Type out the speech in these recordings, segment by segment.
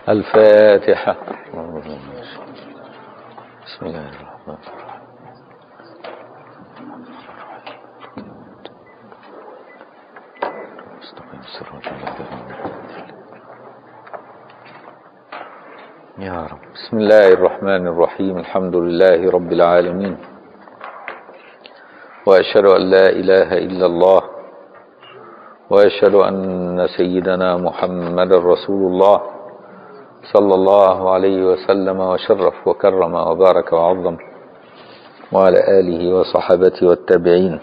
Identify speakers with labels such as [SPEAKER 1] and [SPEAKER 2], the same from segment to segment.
[SPEAKER 1] الفاتحة. بسم الله الرحمن الرحيم. استقيم صراط الذين يا رب. بسم الله الرحمن الرحيم. الحمد لله رب العالمين، وأشهد أن لا إله إلا الله، وأشهد أن سيدنا محمد رسول الله صلى الله عليه وسلم وشرف وكرم وبارك وعظم، وعلى آله وصحبته والتابعين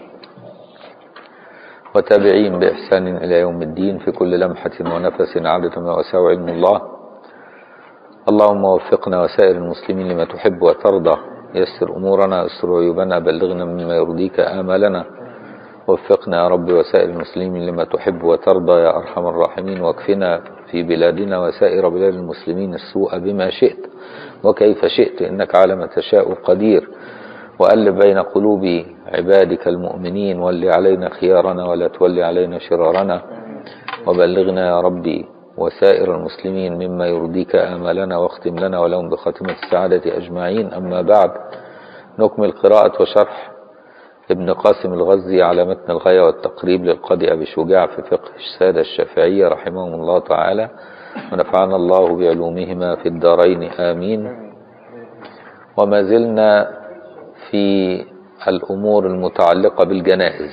[SPEAKER 1] وتابعين بإحسان إلى يوم الدين في كل لمحة ونفس عدد ما وسع علم الله. اللهم وفقنا وسائر المسلمين لما تحب وترضى، يسر أمورنا، استر عيوبنا، بلغنا مما يرضيك آمالنا. وفقنا يا رب وسائر المسلمين لما تحب وترضى يا أرحم الراحمين، واكفنا في بلادنا وسائر بلاد المسلمين السوء بما شئت وكيف شئت، إنك على ما تشاء قدير. وألف بين قلوب عبادك المؤمنين، ول علينا خيارنا ولا تول علينا شرارنا. وبلغنا يا ربي وسائر المسلمين مما يرضيك آمالنا، واختم لنا ولهم بخاتمة السعادة أجمعين. أما بعد، نكمل قراءة وشرح ابن قاسم الغزي على متن الغاية والتقريب للقاضي أبي شجاع في فقه السادة الشافعية رحمهم الله تعالى، ونفعنا الله بعلومهما في الدارين آمين. وما زلنا في الأمور المتعلقة بالجنائز،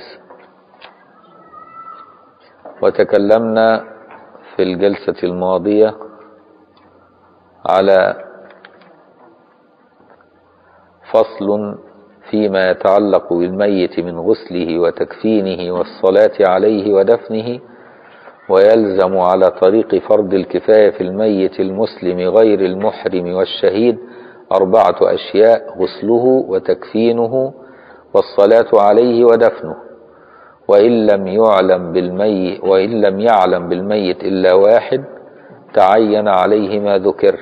[SPEAKER 1] وتكلمنا في الجلسة الماضية على فصل فيما يتعلق بالميت من غسله وتكفينه والصلاة عليه ودفنه. ويلزم على طريق فرض الكفاية في الميت المسلم غير المحرم والشهيد 4 أشياء: غسله وتكفينه والصلاة عليه ودفنه. وإن لم يعلم بالميت إلا واحد تعين عليه ما ذكر.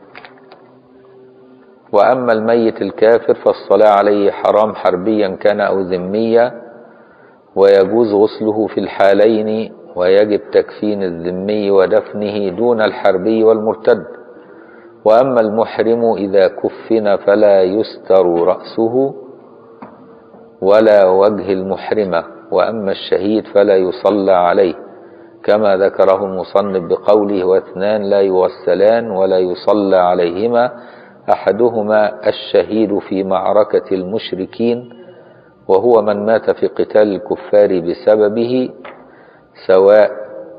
[SPEAKER 1] وأما الميت الكافر فالصلاة عليه حرام حربيا كان أو ذميا، ويجوز غسله في الحالين، ويجب تكفين الذمي ودفنه دون الحربي والمرتد. وأما المحرم إذا كفن فلا يستر رأسه ولا وجه المحرمة. وأما الشهيد فلا يصلى عليه، كما ذكره المصنف بقوله: واثنان لا يغسلان ولا يصلى عليهما، أحدهما الشهيد في معركة المشركين، وهو من مات في قتال الكفار بسببه، سواء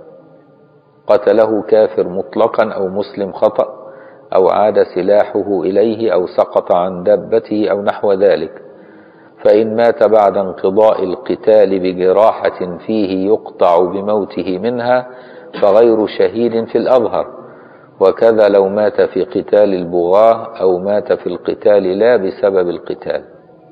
[SPEAKER 1] قتله كافر مطلقا أو مسلم خطأ، أو عاد سلاحه إليه، أو سقط عن دابته، أو نحو ذلك. فإن مات بعد انقضاء القتال بجراحة فيه يقطع بموته منها فغير شهيد في الأظهر. وكذا لو مات في قتال البغاة أو مات في القتال لا بسبب القتال.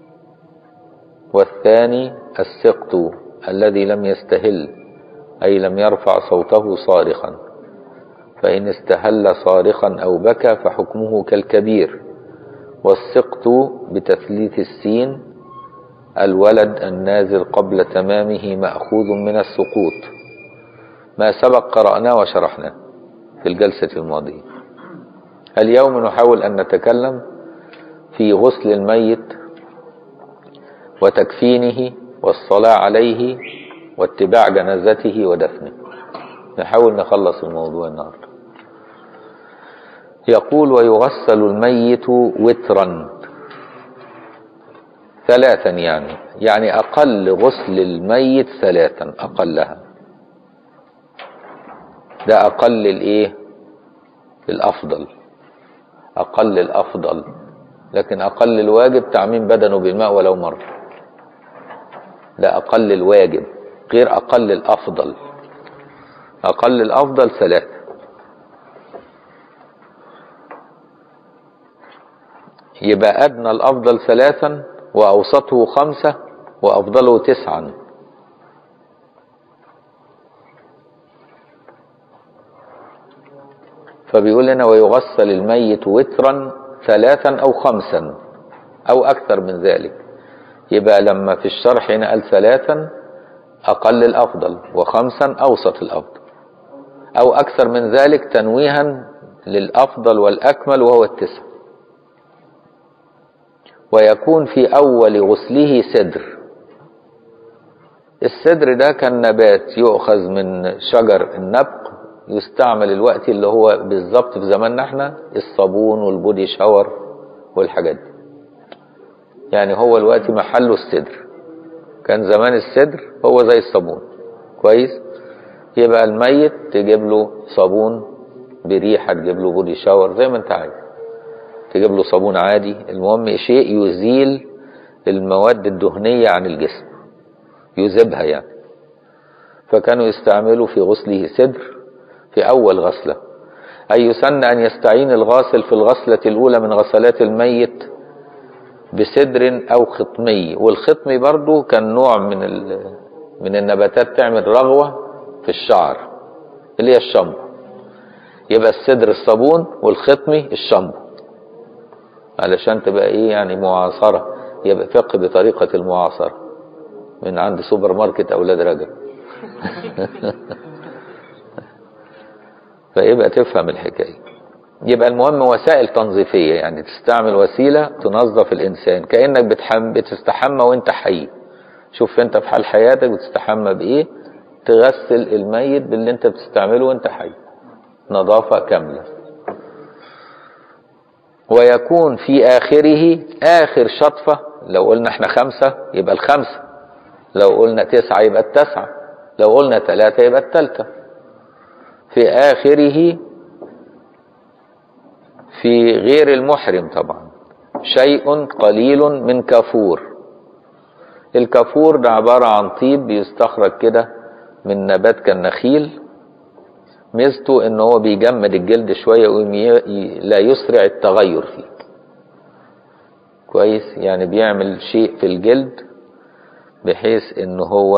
[SPEAKER 1] والثاني السقط الذي لم يستهل، أي لم يرفع صوته صارخا، فإن استهل صارخا أو بكى فحكمه كالكبير. والسقط بتثليث السين الولد النازل قبل تمامه مأخوذ من السقوط، ما سبق قرأناه وشرحناه في الجلسة الماضية. اليوم نحاول أن نتكلم في غسل الميت وتكفينه والصلاة عليه واتباع جنازته ودفنه. نحاول نخلص الموضوع النهارده. يقول: ويغسل الميت وترا 3، يعني أقل غسل الميت 3 أقلها. ده أقل الأفضل، أقل الأفضل، لكن أقل الواجب تعميم بدنه بالماء ولو مرة. ده أقل الواجب غير أقل الأفضل. أقل الأفضل 3. يبقى أدنى الأفضل 3، وأوسطه 5، وأفضله 9. فبيقول لنا: ويغسل الميت وترا 3 أو 5 أو أكثر من ذلك. يبقى لما في الشرح هنا قال 3 أقل الأفضل، و5 أوسط الأفضل، أو أكثر من ذلك تنويها للأفضل والأكمل وهو التسع. ويكون في أول غسله سدر. السدر ده كان نبات يؤخذ من شجر النبق، يستعمل الوقت اللي هو بالظبط في زماننا احنا الصابون والبودي شاور والحاجات دي. يعني هو الوقت محله السدر، كان زمان السدر هو زي الصابون. كويس. يبقى الميت تجيب له صابون بريحة، تجيب له بودي شاور زي ما انت عايز، تجيب له صابون عادي، المهم شيء يزيل المواد الدهنية عن الجسم، يذيبها يعني. فكانوا يستعملوا في غسله سدر في أول غسلة. أي يسن أن يستعين الغاسل في الغسلة الأولى من غسلات الميت بسدر أو خطمي. والخطمي برضو كان نوع من النباتات تعمل رغوة في الشعر اللي هي الشامبو. يبقى السدر الصابون والخطمي الشامبو، علشان تبقى ايه يعني معاصرة، يبقى فقه بطريقة المعاصرة من عند سوبر ماركت أولاد رجب. فيبقى تفهم الحكاية. يبقى المهم وسائل تنظيفية، يعني تستعمل وسيلة تنظف الإنسان كأنك بتستحمى وانت حي. شوف انت في حال حياتك بتستحمى بإيه، تغسل الميت باللي انت بتستعمله وانت حي، نظافة كاملة. ويكون في آخره آخر شطفة. لو قلنا احنا 5 يبقى 5، لو قلنا 9 يبقى 9، لو قلنا 3 يبقى 3. في آخره في غير المحرم طبعا شيء قليل من كافور. الكافور ده عبارة عن طيب بيستخرج كده من نبات كالنخيل، ميزته ان هو بيجمد الجلد شوية لا يسرع التغير فيه. كويس. يعني بيعمل شيء في الجلد بحيث ان هو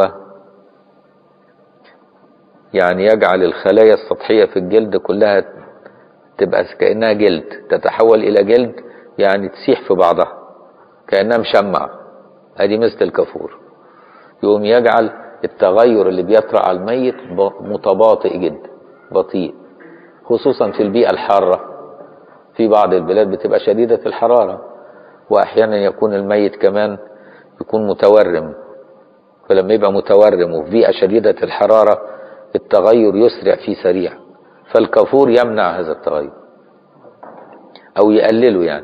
[SPEAKER 1] يعني يجعل الخلايا السطحية في الجلد كلها تبقى كأنها جلد، تتحول الى جلد، يعني تسيح في بعضها كأنها مشمع. ادي مثل الكافور، يقوم يجعل التغير اللي بيطرأ على الميت متباطئ جدا، بطيء، خصوصا في البيئة الحارة. في بعض البلاد بتبقى شديدة الحرارة، واحيانا يكون الميت كمان يكون متورم، فلما يبقى متورم وفي بيئة شديدة الحرارة التغير يسرع فيه سريع، فالكافور يمنع هذا التغير او يقلله. يعني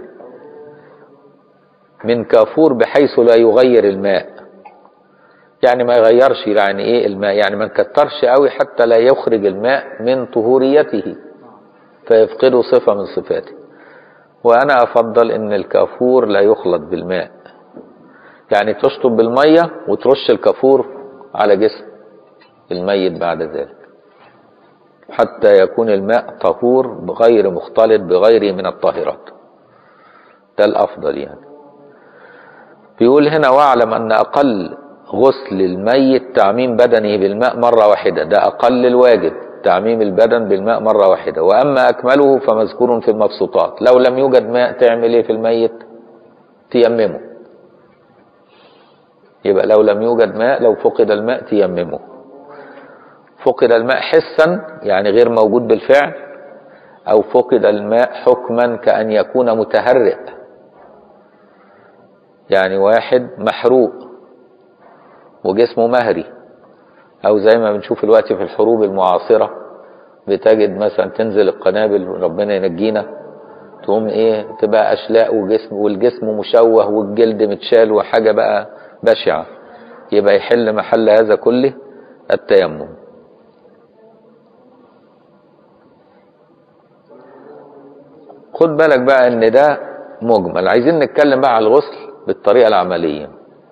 [SPEAKER 1] من كافور بحيث لا يغير الماء، يعني ما يغيرش يعني ايه الماء، يعني ما نكترش قوي حتى لا يخرج الماء من طهوريته فيفقده صفة من صفاته. وانا افضل ان الكافور لا يخلط بالماء، يعني تشطب بالمية وترش الكافور على جسم الميت بعد ذلك حتى يكون الماء طهور بغير مختلط بغيره من الطاهرات، ده الافضل يعني. بيقول هنا واعلم ان اقل غسل الميت تعميم بدنه بالماء مرة واحدة، ده اقل الواجب، تعميم البدن بالماء مرة واحدة. واما اكمله فمذكور في المبسوطات. لو لم يوجد ماء تعمل ايه في الميت؟ تيممه. يبقى لو لم يوجد ماء، لو فقد الماء تيممه. فقد الماء حسا يعني غير موجود بالفعل، او فقد الماء حكما كأن يكون متهرئ، يعني واحد محروق وجسمه مهري، او زي ما بنشوف الوقت في الحروب المعاصرة بتجد مثلا تنزل القنابل ربنا ينجينا، تقوم ايه تبقى اشلاء والجسم مشوه والجلد متشال وحاجة بقى بشعة. يبقى يحل محل هذا كله التيمم. خد بالك بقى ان ده مجمل، عايزين نتكلم بقى على الغسل بالطريقة العملية.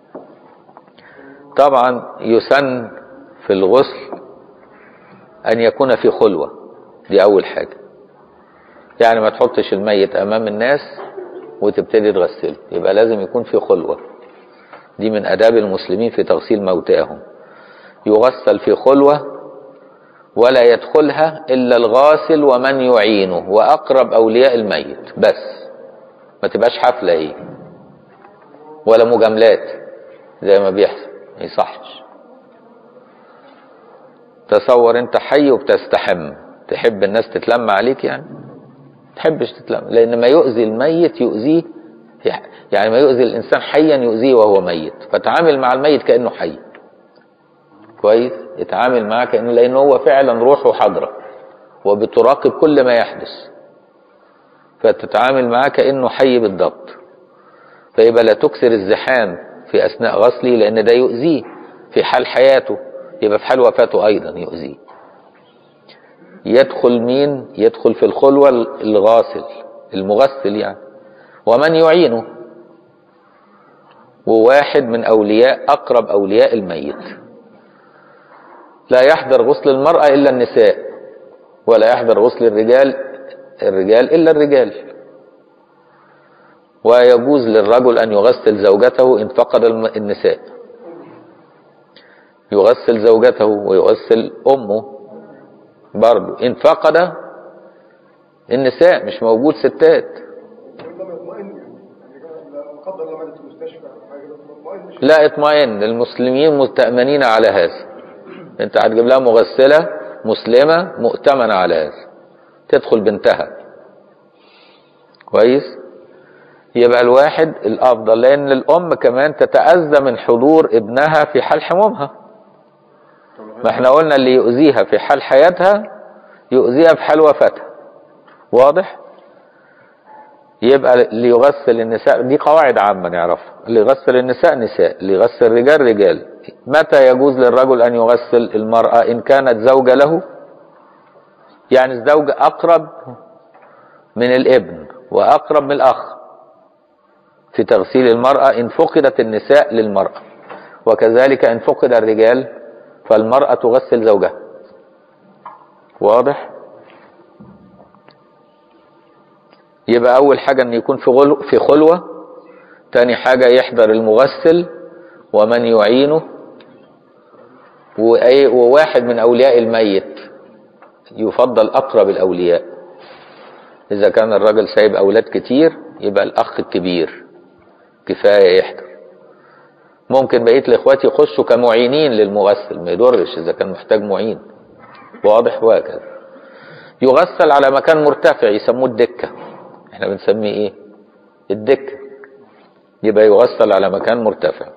[SPEAKER 1] طبعا يسن في الغسل ان يكون في خلوة، دي اول حاجة. يعني ما تحطش الميت امام الناس وتبتدي تغسله، يبقى لازم يكون في خلوة. دي من اداب المسلمين في تغسيل موتاهم، يغسل في خلوة ولا يدخلها الا الغاسل ومن يعينه واقرب اولياء الميت بس، ما تبقاش حفلة ايه ولا مجاملات زي ما بيحصل، ما يصحش. تصور انت حي وبتستحم، تحب الناس تتلم عليك يعني؟ تحبش تتلم، لأن ما يؤذي الميت يؤذيه، يعني ما يؤذي الإنسان حيا يؤذيه وهو ميت، فتعامل مع الميت كأنه حي. كويس، يتعامل معاه كأنه، لأنه هو فعلا روحه حاضرة وبتراقب كل ما يحدث، فتتعامل معاه كأنه حي بالضبط. فيبقى لا تكثر الزحام في أثناء غسله، لأن ده يؤذيه في حال حياته، يبقى في حال وفاته أيضا يؤذيه. يدخل مين؟ يدخل في الخلوة الغاسل المغسل يعني، ومن يعينه، وواحد من أولياء أقرب أولياء الميت. لا يحضر غسل المرأة إلا النساء، ولا يحضر غسل الرجال إلا الرجال. ويجوز للرجل أن يغسل زوجته إن فقد النساء، يغسل زوجته ويغسل أمه برضه إن فقد النساء، مش موجود ستات. لا اطمئن، المسلمين مستأمنين على هذا. انت هتجيب لها مغسلة مسلمة مؤتمنة على هذا، تدخل بنتها. كويس، يبقى الواحد الافضل، لان الام كمان تتأذى من حضور ابنها في حال حمومها. ما احنا قلنا اللي يؤذيها في حال حياتها يؤذيها في حال وفاتها. واضح؟ يبقى اللي يغسل النساء دي قواعد عامة نعرفها، اللي يغسل النساء نساء، اللي يغسل الرجال رجال. متى يجوز للرجل أن يغسل المرأة؟ إن كانت زوجة له، يعني الزوج أقرب من الابن وأقرب من الأخ في تغسيل المرأة إن فقدت النساء للمرأة، وكذلك إن فقد الرجال فالمرأة تغسل زوجها. واضح؟ يبقى أول حاجة أن يكون في خلوة، تاني حاجة يحضر المغسل ومن يعينه، وواحد من أولياء الميت، يفضل أقرب الأولياء. إذا كان الرجل سايب أولاد كتير يبقى الأخ الكبير كفاية يحضر. ممكن بقية الإخوات يخشوا كمعينين للمغسل، ما يضرش إذا كان محتاج معين. واضح؟ وهكذا. يغسل على مكان مرتفع يسموه الدكة، احنا بنسميه ايه؟ الدكة. يبقى يغسل على مكان مرتفع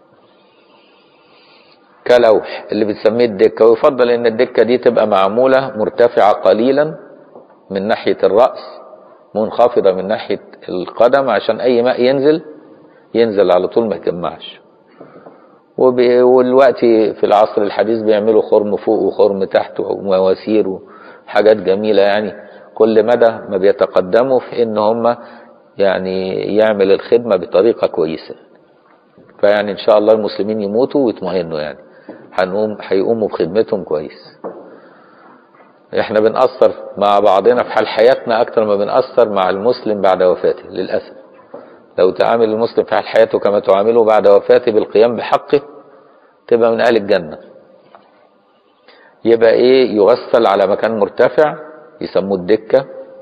[SPEAKER 1] كلوح اللي بتسميه الدكة. ويفضل ان الدكة دي تبقى معمولة مرتفعة قليلا من ناحية الرأس، منخفضة من ناحية القدم، عشان اي ماء ينزل على طول ما يجمعش. والوقت في العصر الحديث بيعملوا خرم فوق وخرم تحت ومواسير وحاجات جميلة، يعني كل مدى ما بيتقدموا في ان هم يعني يعمل الخدمة بطريقة كويسة. فيعني ان شاء الله المسلمين يموتوا ويطمئنوا، يعني هيقوموا بخدمتهم كويس. احنا بنأثر مع بعضنا في حال حياتنا اكتر ما بنأثر مع المسلم بعد وفاته للأسف. لو تعامل المسلم في حال حياته كما تعامله بعد وفاته بالقيام بحقه تبقى من أهل الجنة. يبقى ايه؟ يغسل على مكان مرتفع يسموه الدكة.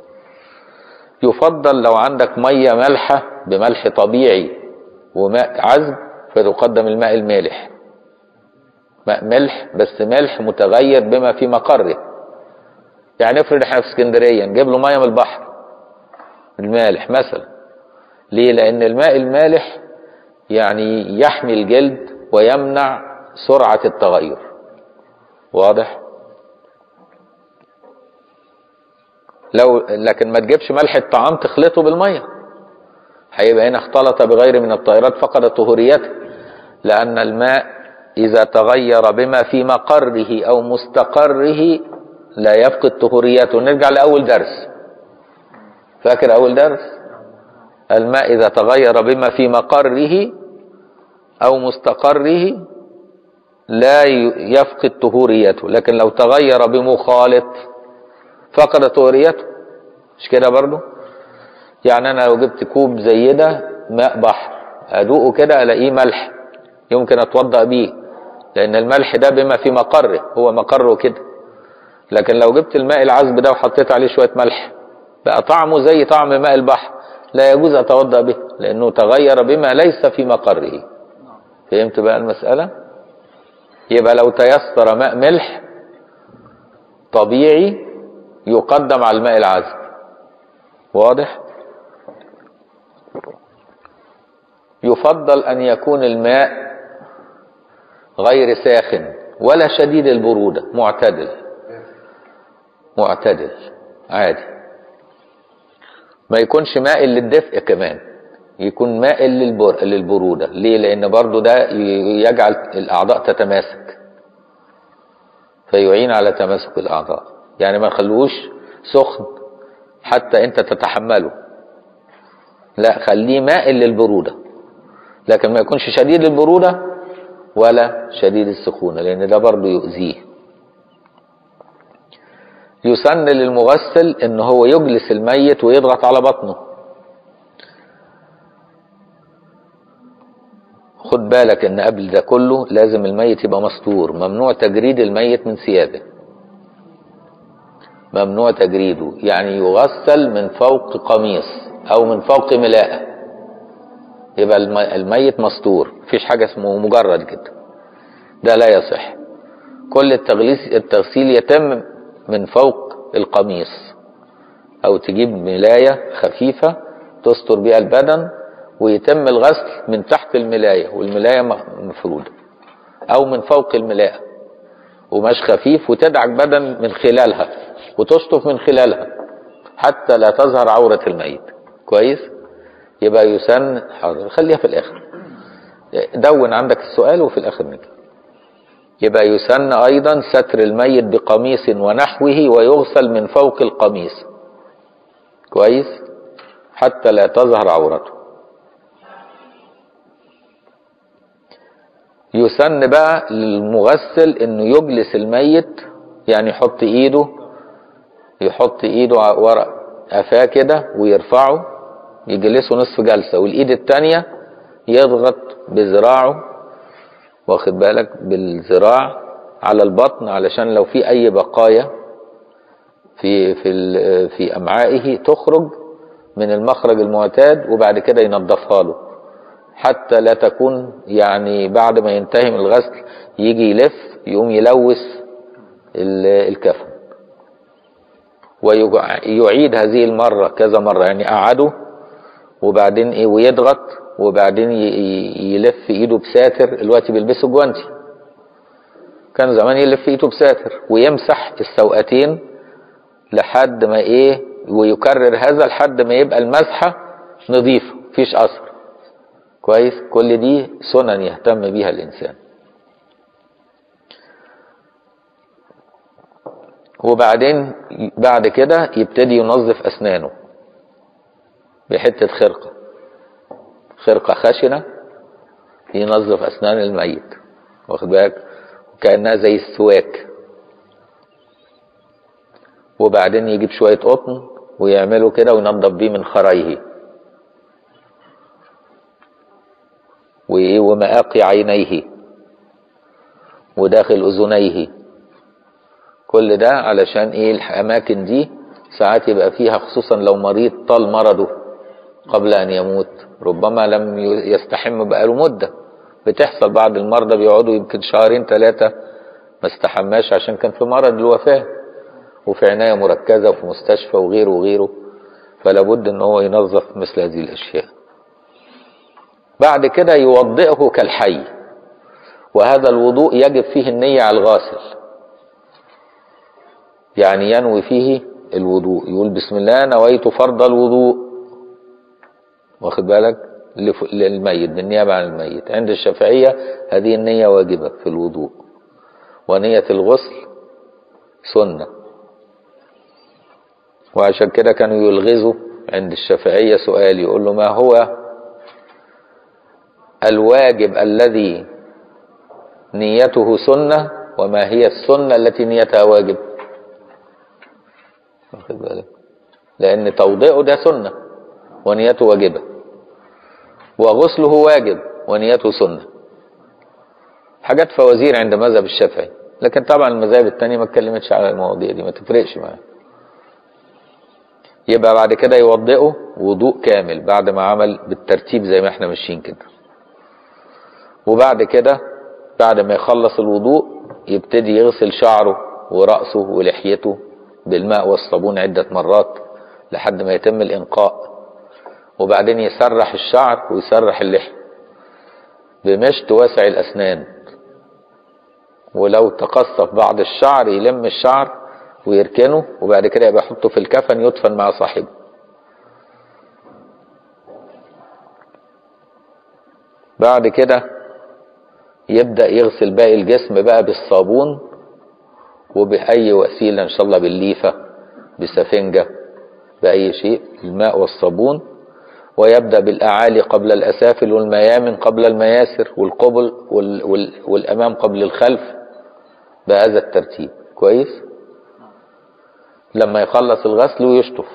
[SPEAKER 1] يفضل لو عندك مية مالحة بملح طبيعي وماء عذب فتقدم الماء المالح، ماء ملح بس ملح متغير بما في مقره. يعني افرض احنا في اسكندرية نجيب له مية من البحر المالح مثلا. ليه؟ لأن الماء المالح يعني يحمي الجلد ويمنع سرعة التغير. واضح؟ لكن ما تجيبش ملح الطعام تخلطه بالمية، هيبقى هنا اختلط بغير من الطائرات فقد طهوريته. لأن الماء إذا تغير بما في مقره أو مستقره لا يفقد طهوريته. نرجع لأول درس، فاكر أول درس؟ الماء إذا تغير بما في مقره أو مستقره لا يفقد طهوريته، لكن لو تغير بمخالط فقد طهوريته. مش كده برضو؟ يعني أنا لو جبت كوب زي ده ماء بحر أدوقه كده ألاقيه ملح يمكن أتوضأ بيه، لأن الملح ده بما في مقره، هو مقره كده. لكن لو جبت الماء العذب ده وحطيت عليه شوية ملح بقى طعمه زي طعم ماء البحر، لا يجوز أتوضأ به لأنه تغير بما ليس في مقره. فهمت بقى المسألة؟ يبقى لو تيسر ماء ملح طبيعي يقدم على الماء العذب، واضح؟ يفضل أن يكون الماء غير ساخن ولا شديد البرودة، معتدل عادي. ما يكونش مائل للدفء كمان، يكون مائل للبرودة. ليه؟ لأن برضو ده يجعل الأعضاء تتماسك، فيعين على تماسك الأعضاء. يعني ما خلوش سخن حتى أنت تتحمله، لا خليه مائل للبرودة، لكن ما يكونش شديد البرودة ولا شديد السخونة، لأن ده برضو يؤذيه. يسن للمغسل ان هو يجلس الميت ويضغط على بطنه. خد بالك ان قبل ده كله لازم الميت يبقى مستور، ممنوع تجريد الميت من ثيابه، ممنوع تجريده. يعني يغسل من فوق قميص او من فوق ملاءة، يبقى الميت مستور، مفيش حاجة اسمه مجرد كده، ده لا يصح. كل التغسيل يتم من فوق القميص، او تجيب ملاية خفيفة تستر بها البدن، ويتم الغسل من تحت الملاية، والملاية مفرودة، او من فوق الملاية ومش خفيف، وتدعك بدن من خلالها وتشطف من خلالها حتى لا تظهر عورة الميت. كويس؟ يبقى يسن. حاضر، خليها في الاخر، دون عندك السؤال وفي الاخر نجي. يبقى يسن ايضا ستر الميت بقميص ونحوه، ويغسل من فوق القميص. كويس؟ حتى لا تظهر عورته. يسن بقى للمغسل انه يجلس الميت، يعني يحط ايده ورا قفاه كده ويرفعه، يجلسه نصف جلسة، والايد التانية يضغط بذراعه، واخد بالك، بالذراع على البطن، علشان لو في اي بقايا في امعائه تخرج من المخرج المعتاد، وبعد كده ينظفها له، حتى لا تكون يعني بعد ما ينتهي من الغسل يجي يلف يقوم يلوث الكفن. ويعيد هذه المرة كذا مرة، يعني قعده وبعدين ويضغط، وبعدين يلف ايده بساتر. دلوقتي بيلبسوا جوانتي، كان زمان يلف ايده بساتر ويمسح السوقتين لحد ما ويكرر هذا لحد ما يبقى المسحة نظيفة مفيش اثر. كويس؟ كل دي سنن يهتم بيها الانسان. وبعدين بعد كده يبتدي ينظف اسنانه بحتة خرقة خشنة، ينظف اسنان الميت، واخد بالك، كأنها زي السواك. وبعدين يجيب شوية قطن ويعمله كده وينظف بيه من خرايه ومآقي عينيه وداخل اذنيه. كل ده علشان الاماكن دي ساعات يبقى فيها، خصوصا لو مريض طال مرضه قبل ان يموت، ربما لم يستحم بقاله مدة. بتحصل بعض المرضى بيقعدوا يمكن شهرين 3 ما استحماش عشان كان في مرض الوفاة وفي عناية مركزة وفي مستشفى وغيره وغيره، فلا بد ان هو ينظف مثل هذه الاشياء. بعد كده يوضئه كالحي، وهذا الوضوء يجب فيه النية على الغاسل، يعني ينوي فيه الوضوء، يقول بسم الله نويت فرض الوضوء، واخد بالك، للميت بالنيابة عن الميت. عند الشافعية هذه النية واجبة في الوضوء، ونية الغسل سنة. وعشان كده كانوا يلغزوا عند الشافعية سؤال، يقول له ما هو الواجب الذي نيته سنة، وما هي السنة التي نيتها واجب؟ واخد بالك، لأن توضيئه ده سنة ونيته واجبة، وغسله واجب ونيته سنة. حاجات فوازير عند مذهب الشافعي، لكن طبعا المذاهب التانية ما اتكلمتش على المواضيع دي، ما تفرقش معاه. يبقى بعد كده يوضئه وضوء كامل بعد ما عمل بالترتيب زي ما احنا ماشيين كده. وبعد كده بعد ما يخلص الوضوء يبتدي يغسل شعره ورأسه ولحيته بالماء والصابون عدة مرات لحد ما يتم الإنقاء، وبعدين يسرح الشعر ويسرح اللحية بمشط واسع الأسنان، ولو تقصف بعض الشعر يلم الشعر ويركنه، وبعد كده يبقى يحطه في الكفن يدفن مع صاحبه. بعد كده يبدأ يغسل باقي الجسم بقى بالصابون وبأي وسيلة، إن شاء الله بالليفة، بسفنجة، بأي شيء، الماء والصابون. ويبدأ بالأعالي قبل الأسافل، والميامن قبل المياسر، والقبل والأمام قبل الخلف، بهذا الترتيب. كويس. لما يخلص الغسل ويشطف،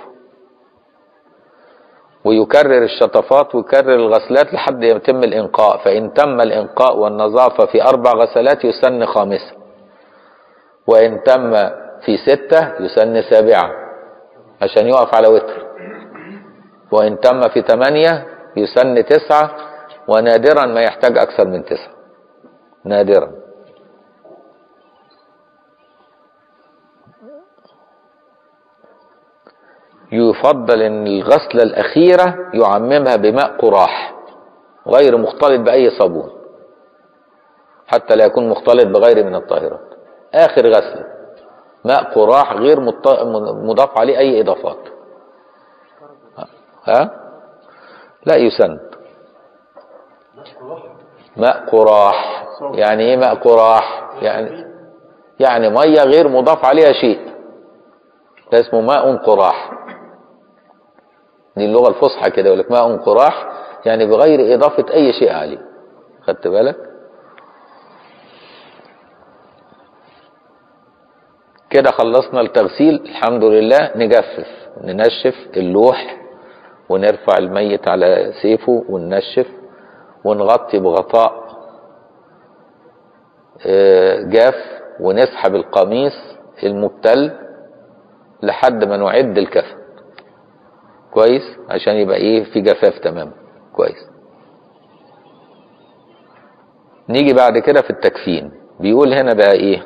[SPEAKER 1] ويكرر الشطفات ويكرر الغسلات لحد يتم الإنقاء. فإن تم الإنقاء والنظافة في 4 غسلات يسن 5، وإن تم في 6 يسن 7 عشان يقف على وتر، وإن تم في 8 يسن 9، ونادرا ما يحتاج أكثر من 9، نادرا. يفضل ان الغسلة الأخيرة يعممها بماء قراح غير مختلط بأي صابون، حتى لا يكون مختلط بغير من الطاهرات. آخر غسلة ماء قراح غير مضاف عليه أي إضافات. لا يسن ماء قراح. يعني ايه ماء قراح؟ يعني مية غير مضاف عليها شيء، ده اسمه ماء قراح. دي اللغة الفصحى كده، يقول لك ماء قراح يعني بغير إضافة أي شيء عليه. خدت بالك؟ كده خلصنا التغسيل الحمد لله. نجفف، ننشف اللوح، ونرفع الميت على سيفه وننشف، ونغطي بغطاء جاف، ونسحب القميص المبتل لحد ما نعد الكفن. كويس، عشان يبقى ايه في جفاف تمام. كويس. نيجي بعد كده في التكفين. بيقول هنا بقى ايه؟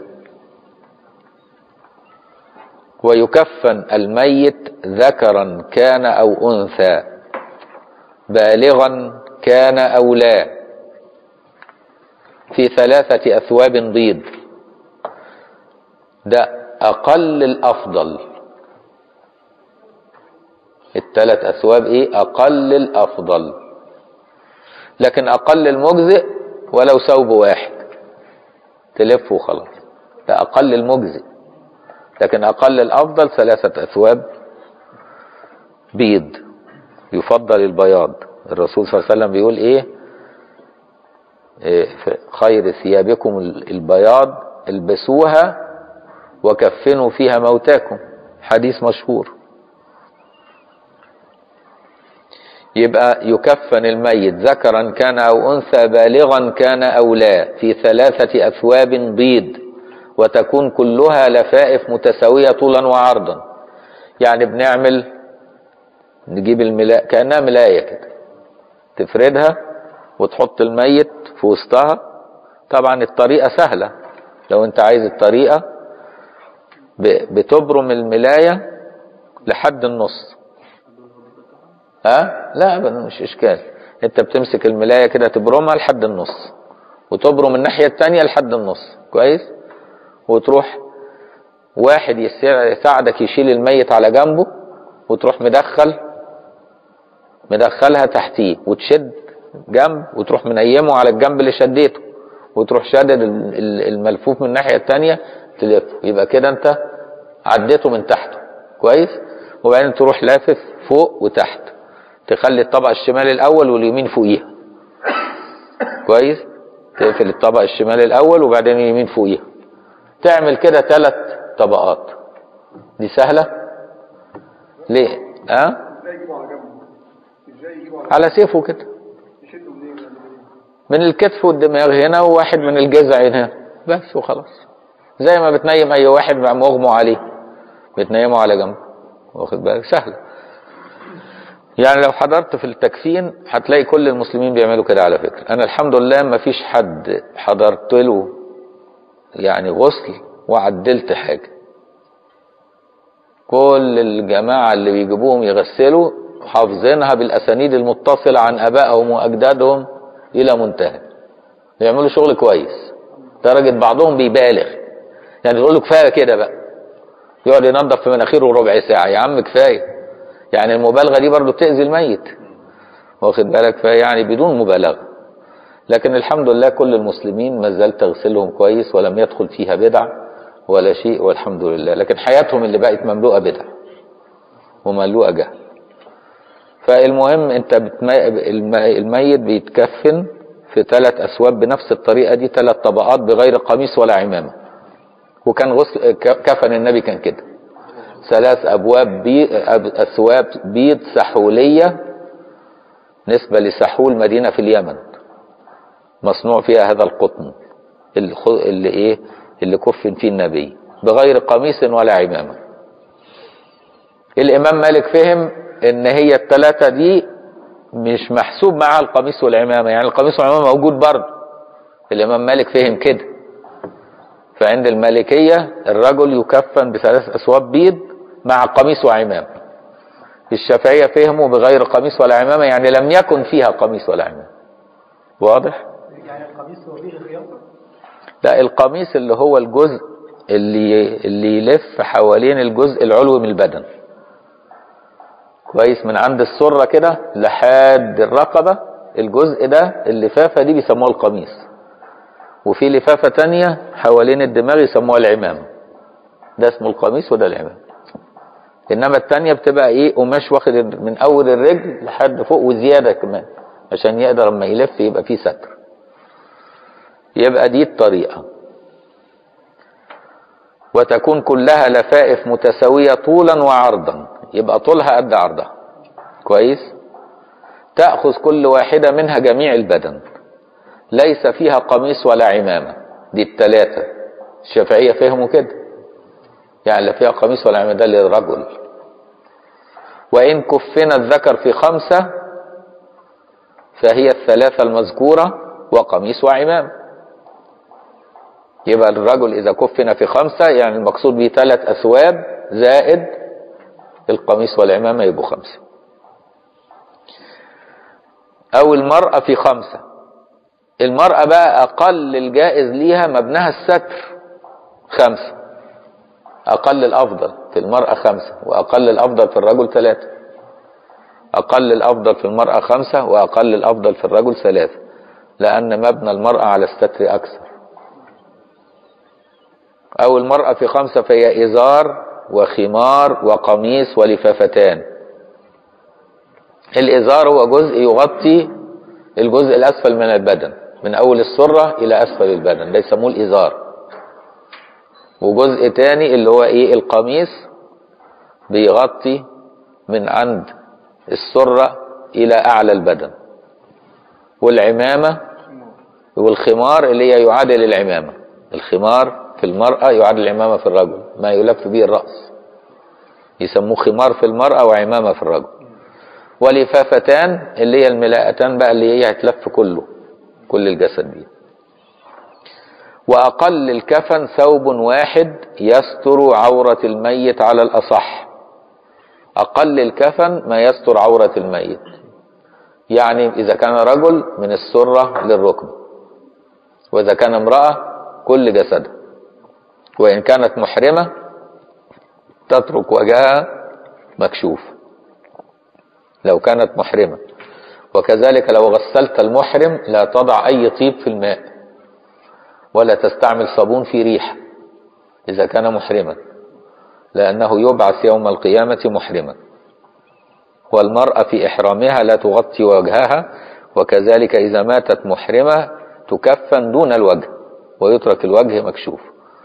[SPEAKER 1] ويكفن الميت ذكرا كان او انثى، بالغا كان او لا، في 3 أثواب بيض. ده اقل الافضل. ال3 أثواب ايه؟ اقل الافضل. لكن اقل المجزئ ولو ثوب واحد تلف وخلاص، ده اقل المجزئ. لكن اقل الافضل 3 أثواب بيض. يفضل البياض. الرسول صلى الله عليه وسلم بيقول ايه؟ خير ثيابكم البياض البسوها وكفنوا فيها موتاكم، حديث مشهور. يبقى يكفن الميت ذكرا كان او انثى، بالغا كان او لا، في 3 أثواب بيض، وتكون كلها لفائف متساوية طولا وعرضا. يعني بنعمل، نجيب الملاية كأنها ملاية كده، تفردها وتحط الميت في وسطها. طبعا الطريقة سهلة، لو انت عايز الطريقة بتبرم الملاية لحد النص. لا مش اشكال. انت بتمسك الملاية كده تبرمها لحد النص، وتبرم الناحية التانية لحد النص. كويس. وتروح واحد يساعدك يشيل الميت على جنبه، وتروح مدخلها تحتيه، وتشد جنب، وتروح منيمه على الجنب اللي شديته، وتروح شادد الملفوف من الناحية التانية تلف. يبقى كده انت عديته من تحته. كويس. وبعدين تروح لافف فوق وتحت، تخلي الطبق الشمال الاول واليمين فوقيها. كويس. تقفل الطبق الشمال الاول وبعدين اليمين فوقيها. تعمل كده 3 طبقات. دي سهلة. ليه؟ على سيفه كده، من الكتف والدماغ هنا، وواحد من الجذع هنا بس، وخلاص. زي ما بتنيم اي واحد مغمى عليه، بتنيمه على جنب. واخد بالك؟ سهلة. يعني لو حضرت في التكفين هتلاقي كل المسلمين بيعملوا كده. على فكرة انا الحمد لله ما فيش حد حضرت له يعني غسل وعدلت حاجة. كل الجماعة اللي بيجيبوهم يغسلوا حافظينها بالأسانيد المتصلة عن أبائهم وأجدادهم إلى منتهى، يعملوا شغل كويس درجة بعضهم بيبالغ، يعني يقول له كفاية كده بقى، يقعد ينظف في مناخيره ربع ساعة. يا عم كفاية، يعني المبالغة دي برضو بتأذي الميت، واخد بالك؟ يعني بدون مبالغة. لكن الحمد لله كل المسلمين ما زال تغسلهم كويس ولم يدخل فيها بدع ولا شيء، والحمد لله. لكن حياتهم اللي بقت مملوءة بدع ومملوءة جهل. فالمهم انت الميت بيتكفن في 3 أثواب بنفس الطريقة دي، 3 طبقات بغير قميص ولا عمامة. وكان غسل كفن النبي كان كده 3 أثواب بيض سحولية نسبة لسحول مدينة في اليمن، مصنوع فيها هذا القطن اللي كفن فيه النبي بغير قميص ولا عمامة. الإمام مالك فهم ان هي ال3 دي مش محسوب معها القميص والعمامة، يعني القميص والعمامة موجود برضه. الإمام مالك فهم كده. فعند المالكية الرجل يكفن ب3 أثواب بيض مع قميص وعمامة. الشافعية فهموا بغير قميص ولا عمامة، يعني لم يكن فيها قميص ولا عمامة. واضح؟
[SPEAKER 2] يعني القميص هو فيه الخياطة؟
[SPEAKER 1] لا، القميص اللي هو الجزء اللي يلف حوالين الجزء العلوي من البدن كويس، من عند السرة كده لحد الرقبة، الجزء ده اللفافة دي بيسموها القميص. وفي لفافة تانية حوالين الدماغ يسموها العمامة، ده اسمه القميص وده العمامة. انما التانية بتبقى قماش واخد من اول الرجل لحد فوق وزيادة كمان، عشان يقدر لما يلف يبقى فيه ستر. يبقى دي الطريقة. وتكون كلها لفائف متساوية طولا وعرضا، يبقى طولها قد عرضها كويس. تأخذ كل واحدة منها جميع البدن، ليس فيها قميص ولا عمامة. دي ال3. الشافعية فهموا كده، يعني لا فيها قميص ولا عمامة، ده للرجل. وإن كفن الذكر في 5 فهي ال3 المذكورة وقميص وعمامة. يبقى الرجل إذا كفن في 5 يعني المقصود به 3 أثواب زائد القميص والعمامة يبقوا 5. أو المرأة في 5. المرأة بقى أقل الجائز ليها مبناها الستر 5، أقل الأفضل في المرأة 5 وأقل الأفضل في الرجل 3. أقل الأفضل في المرأة 5 وأقل الأفضل في الرجل 3، لأن مبنى المرأة على الستر أكثر. أو المرأة في 5 فهي إزار وخمار وقميص ولفافتان. الإزار هو جزء يغطي الجزء الأسفل من البدن، من أول السرة إلى أسفل البدن، ده يسموه الإزار. وجزء تاني اللي هو القميص بيغطي من عند السرة إلى أعلى البدن. والعمامة والخمار اللي هي يعادل العمامة. الخمار في المرأة يعادل العمامة في الرجل، ما يلف به الرأس يسموه خمار في المرأة وعمامة في الرجل. ولفافتان اللي هي الملاءتان بقى، اللي هي هتلف كل الجسد دي. وأقل الكفن ثوب واحد يستر عورة الميت على الأصح. أقل الكفن ما يستر عورة الميت، يعني إذا كان رجل من السرة للركبة، وإذا كان امرأة كل جسدها، وإن كانت محرمة تترك وجهها مكشوف لو كانت محرمة. وكذلك لو غسلت المحرم لا تضع أي طيب في الماء ولا تستعمل صابون في ريحة إذا كان محرما، لأنه يبعث يوم القيامة محرما. والمرأة في إحرامها لا تغطي وجهها، وكذلك إذا ماتت محرمة تكفن دون الوجه ويترك الوجه مكشوف.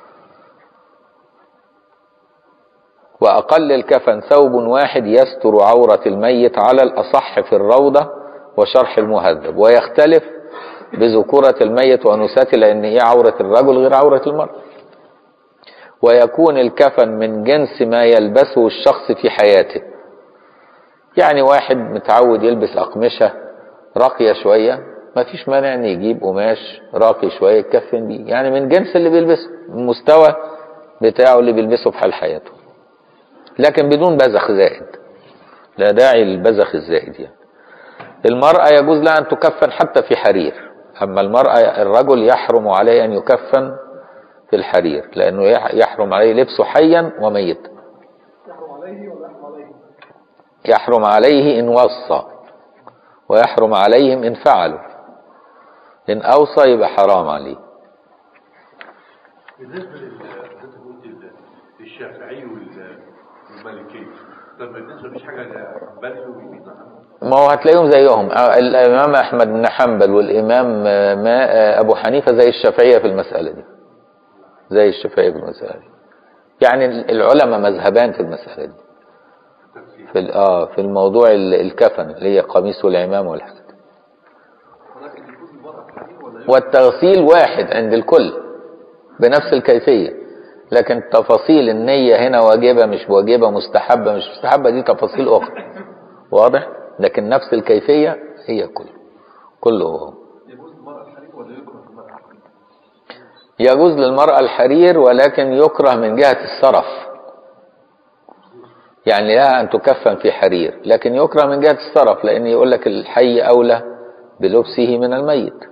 [SPEAKER 1] وأقل الكفن ثوب واحد يستر عورة الميت على الأصح في الروضة وشرح المهذب، ويختلف بذكورة الميت وأنوثته، لأن هي عورة الرجل غير عورة المرأة. ويكون الكفن من جنس ما يلبسه الشخص في حياته، يعني واحد متعود يلبس أقمشة راقية شوية، ما فيش مانع ان يجيب قماش راقي شوية يتكفن بيه، يعني من جنس اللي بيلبسه، المستوى بتاعه اللي بيلبسه في حال حياته. لكن بدون بذخ زائد، لا داعي للبذخ الزائد يعني. المرأة يجوز لها أن تكفن حتى في حرير، أما المرأة الرجل يحرم عليه أن يكفن في الحرير، لأنه يحرم عليه لبسه حيا وميتا.
[SPEAKER 2] يحرم عليه ولا يحرم عليه؟
[SPEAKER 1] يحرم عليه إن وصى، ويحرم عليهم إن فعلوا. إن أوصى يبقى حرام عليه.
[SPEAKER 3] بالنسبة للشافعي والمالكي، طب بالنسبة مفيش حاجة للحنبلي ويمين؟
[SPEAKER 1] ما هو هتلاقيهم زيهم، الإمام أحمد بن حنبل والإمام أبو حنيفة زي الشافعية في المسألة دي، زي الشافعية في المسألة دي. يعني العلماء مذهبان في المسألة دي، في الموضوع الكفن اللي هي قميص والعمامة والحاجات. والتغسيل واحد عند الكل بنفس الكيفية، لكن تفاصيل النية هنا واجبة مش واجبة، مستحبة مش مستحبة، دي تفاصيل أخرى. واضح؟ لكن نفس الكيفية هي كله. يجوز للمرأة الحرير، ولكن يكره من جهة السرف، يعني لها أن تكفن في حرير، لكن يكره من جهة السرف، لأن يقول لك الحي أولى بلبسه من الميت.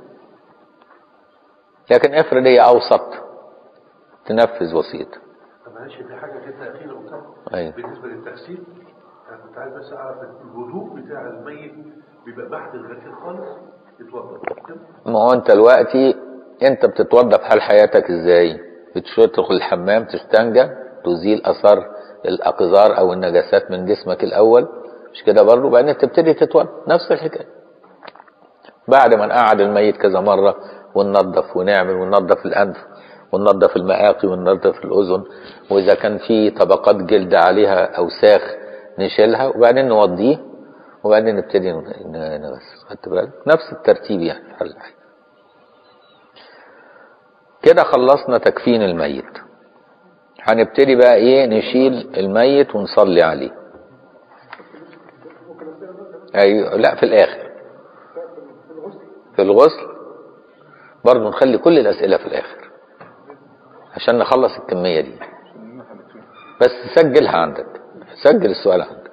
[SPEAKER 1] لكن افرض هي أوسط تنفذ وصيته.
[SPEAKER 3] طب معلش في حاجة كده أخيرة قلتها.
[SPEAKER 1] أيوه.
[SPEAKER 3] بالنسبة للتغسيل أنا كنت عايز بس أعرف الوضوء بتاع الميت بيبقى بعد الغسيل خالص يتوضأ.
[SPEAKER 1] ما هو أنت دلوقتي أنت بتتوضأ في حال حياتك إزاي؟ بتدخل الحمام تستنجى تزيل أثر الأقذار أو النجاسات من جسمك الأول، مش كده برضه؟ وبعدين تبتدي تتوضأ نفس الحكاية. بعد ما نقعد الميت كذا مرة وننظف ونعمل وننظف الأنف وننظف المآقي وننظف الأذن، وإذا كان في طبقات جلد عليها أوساخ نشيلها، وبعدين نوضيه، وبعدين نبتدي نغسل. خدت بالك؟ نفس الترتيب يعني في حل الحاجة. كده خلصنا تكفين الميت. هنبتدي بقى ايه؟ نشيل الميت ونصلي عليه. ايوه، لا في الاخر. في الغسل برضه نخلي كل الاسئله في الاخر عشان نخلص الكميه دي. بس سجلها عندك، سجل السؤال عندك.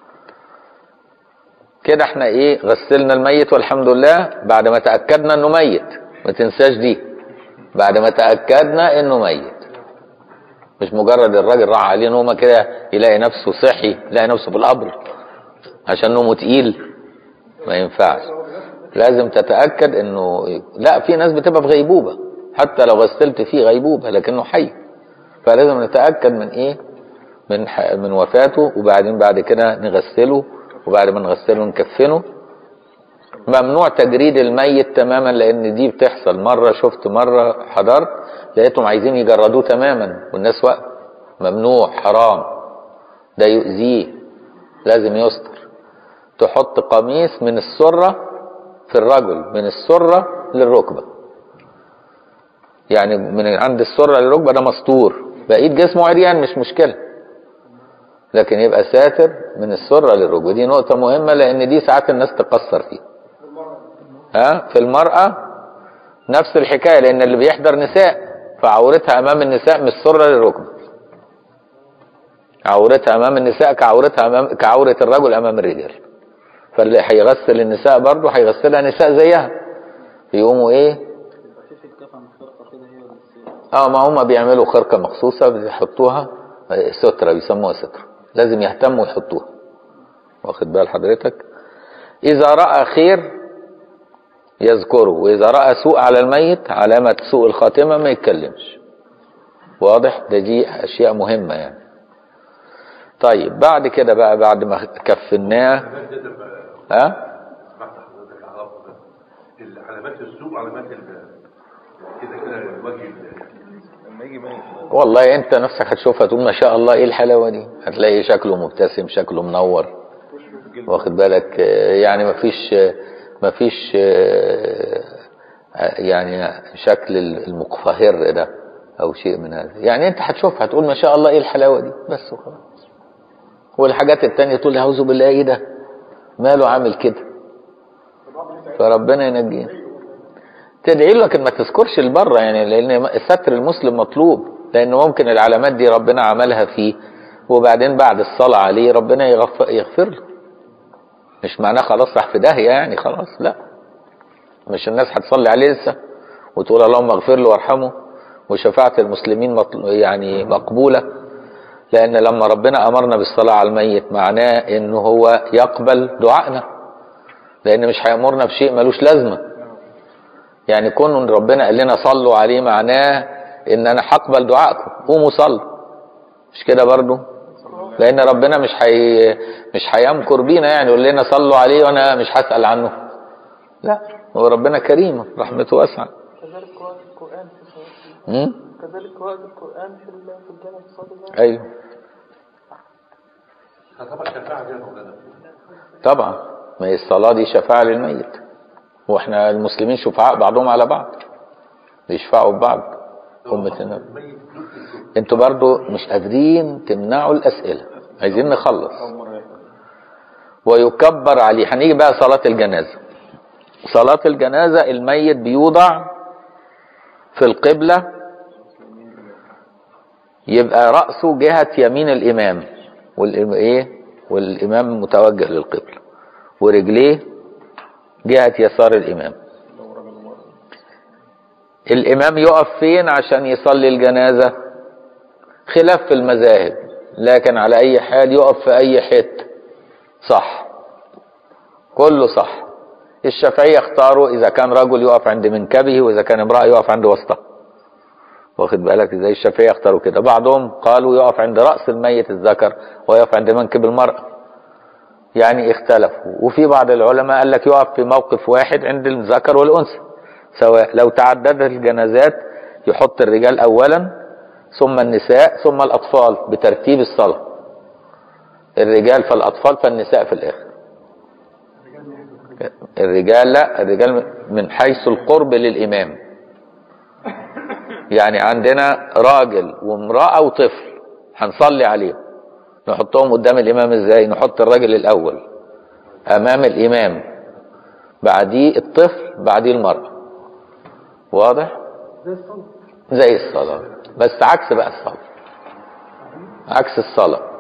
[SPEAKER 1] كده احنا ايه؟ غسلنا الميت والحمد لله بعد ما تاكدنا انه ميت. ما تنساش دي، بعد ما تاكدنا انه ميت، مش مجرد الراجل راح عليه نومه كده يلاقي نفسه صحي، يلاقي نفسه في القبر عشان نومه تقيل. ما ينفعش، لازم تتاكد انه لا، في ناس بتبقى في غيبوبه حتى لو غسلت فيه غيبوبه لكنه حي، فلازم نتاكد من ايه؟ من وفاته، وبعدين بعد كده نغسله، وبعد ما نغسله نكفنه. ممنوع تجريد الميت تماما، لان دي بتحصل. شفت مره حضرت لقيتهم عايزين يجردوه تماما والناس واقفه. ممنوع، حرام، ده يؤذيه، لازم يستر. تحط قميص من السره في الرجل، من السره للركبه، يعني من عند السره للركبه ده مستور، بقيت جسمه عريان مش مشكله، لكن يبقى ساتر من السره للركبه. دي نقطه مهمه، لان دي ساعات الناس تقصر فيها. في المرأة نفس الحكاية، لأن اللي بيحضر نساء فعورتها أمام النساء من السرة للركبة. عورتها أمام النساء كعورة الرجل أمام الرجال. فاللي هيغسل النساء برضه هيغسلها نساء زيها، يقوموا إيه؟ ما هم بيعملوا خرقة مخصوصة بيحطوها سترة، بيسموها سترة، لازم يهتموا يحطوها. واخد بال حضرتك؟ إذا رأى خير يذكره، وإذا رأى سوء على الميت علامة سوء الخاتمة ما يتكلمش. واضح؟ دي أشياء مهمة يعني. طيب بعد كده بقى، بعد ما كفناه
[SPEAKER 3] علامات السوء، علامات كده الوجه لما يجي ميت،
[SPEAKER 1] والله انت نفسك هتشوفها تقول ما شاء الله ايه الحلاوة دي. هتلاقي شكله مبتسم، شكله منور، واخد بالك؟ يعني مفيش يعني شكل المقفهر ده او شيء من هذا. يعني انت هتشوفها هتقول ما شاء الله ايه الحلاوه دي بس وخلاص. والحاجات التانية تقول اعوذ بالله ايه ده، ماله عامل كده، فربنا ينجينا. تدعي له لكن ما تذكرش البره، يعني لان ستر المسلم مطلوب، لان ممكن العلامات دي ربنا عملها فيه وبعدين بعد الصلاة عليه ربنا يغفر له. مش معناه خلاص راح في داهية يعني خلاص، لا، مش الناس هتصلي عليه لسه وتقول اللهم اغفر له وارحمه وشفاعة المسلمين يعني مقبولة، لأن لما ربنا أمرنا بالصلاة على الميت معناه إنه هو يقبل دعائنا، لأن مش هيأمرنا بشيء ملوش لازمة. يعني كون ربنا قال لنا صلوا عليه معناه إن أنا هقبل دعائكم، قوموا صلوا، مش كده برضو؟ لأن ربنا مش هيمكر بينا يعني يقول لنا صلوا عليه وأنا مش هسأل عنه، لا، هو ربنا كريم رحمته واسعة.
[SPEAKER 2] كذلك قراءة القرآن كذلك قراءة القرآن في الجامع الصادق.
[SPEAKER 1] أيوه
[SPEAKER 3] طبعا شفاعة دي مولانا.
[SPEAKER 1] طبعا، ما هي الصلاة دي شفاعة للميت، واحنا المسلمين شفعاء بعضهم على بعض، بيشفعوا ببعض. أمة النبي انتوا برضو مش قادرين تمنعوا الأسئلة، عايزين نخلص. ويكبر عليه. هنيجي بقى صلاة الجنازة. صلاة الجنازة الميت بيوضع في القبلة، يبقى رأسه جهة يمين الإمام والإمام متوجه للقبلة، ورجليه جهة يسار الإمام. الإمام يقف فين عشان يصلي الجنازة؟ خلاف في المذاهب، لكن على أي حال يقف في أي حتة صح، كله صح. الشافعية اختاروا إذا كان رجل يقف عند منكبه، وإذا كان امرأة يقف عند وسطها، واخد بالك ازاي؟ الشافعية اختاروا كده. بعضهم قالوا يقف عند رأس الميت الذكر ويقف عند منكب المرأة، يعني اختلفوا. وفي بعض العلماء قال لك يقف في موقف واحد عند الذكر والأنثى سواء. لو تعددت الجنازات يحط الرجال أولا ثم النساء ثم الأطفال بترتيب الصلاة، الرجال فالأطفال فالنساء في الآخر. الرجال لا، الرجال من حيث القرب للإمام، يعني عندنا راجل وامرأة وطفل هنصلي عليهم، نحطهم قدام الإمام ازاي؟ نحط الراجل الأول أمام الإمام، بعديه الطفل، بعديه المرأة. واضح؟ زي الصلاة، بس عكس بقى الصلاة، عكس الصلاة.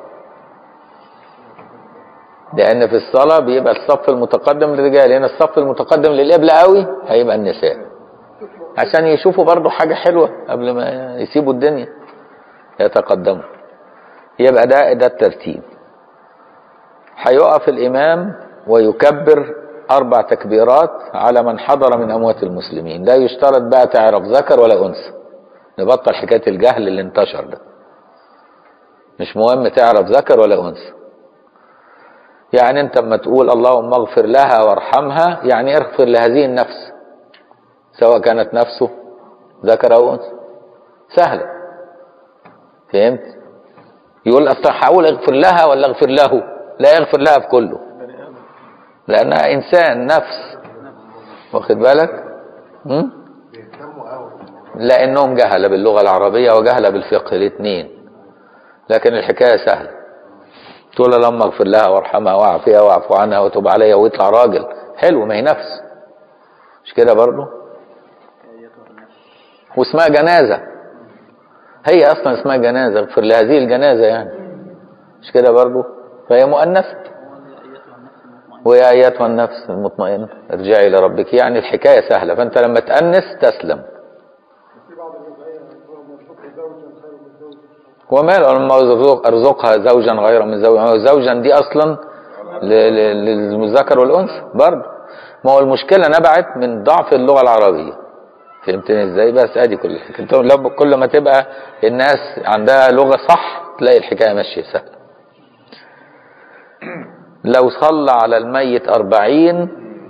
[SPEAKER 1] لأن في الصلاة بيبقى الصف المتقدم للرجال، هنا الصف المتقدم للقبلة قوي هيبقى النساء، عشان يشوفوا برضو حاجة حلوة قبل ما يسيبوا الدنيا يتقدموا. يبقى ده الترتيب. هيقف الإمام ويكبر 4 تكبيرات على من حضر من أموات المسلمين. لا يشترط بقى تعرف ذكر ولا أنثى، نبطل حكاية الجهل اللي انتشر ده، مش مهم تعرف ذكر ولا أنثى. يعني انت لما تقول اللهم اغفر لها وارحمها، يعني اغفر لهذه النفس سواء كانت نفسه ذكر او انثى، سهله. فهمت؟ يقول اصل هقول اغفر لها ولا اغفر له؟ لا، يغفر لها في كله، لانها انسان نفس، واخد بالك؟ لانهم جهله باللغه العربيه وجهله بالفقه الاثنين، لكن الحكايه سهله. تقول اللهم اغفر لها وارحمها واعفها واعف عنها وتوب عليها، ويطلع راجل حلو، ما هي نفس، مش كده برضه؟ واسمها جنازه، هي اصلا اسمها جنازه، اغفر لهذه الجنازه يعني، مش كده برضه؟ فهي مؤنثه. ويا ايتها النفس المطمئنه ارجعي الى ربك، يعني الحكايه سهله. فانت لما تأنس تسلم. وماله لما ارزقها زوجا غير من زوج، زوجا دي اصلا للذكر والانثى برضه. ما هو المشكله نبعت من ضعف اللغه العربيه، فهمتني ازاي؟ بس ادي كل الحكايه. كل ما تبقى الناس عندها لغه صح تلاقي الحكايه ماشيه سهله. لو صلى على الميت 40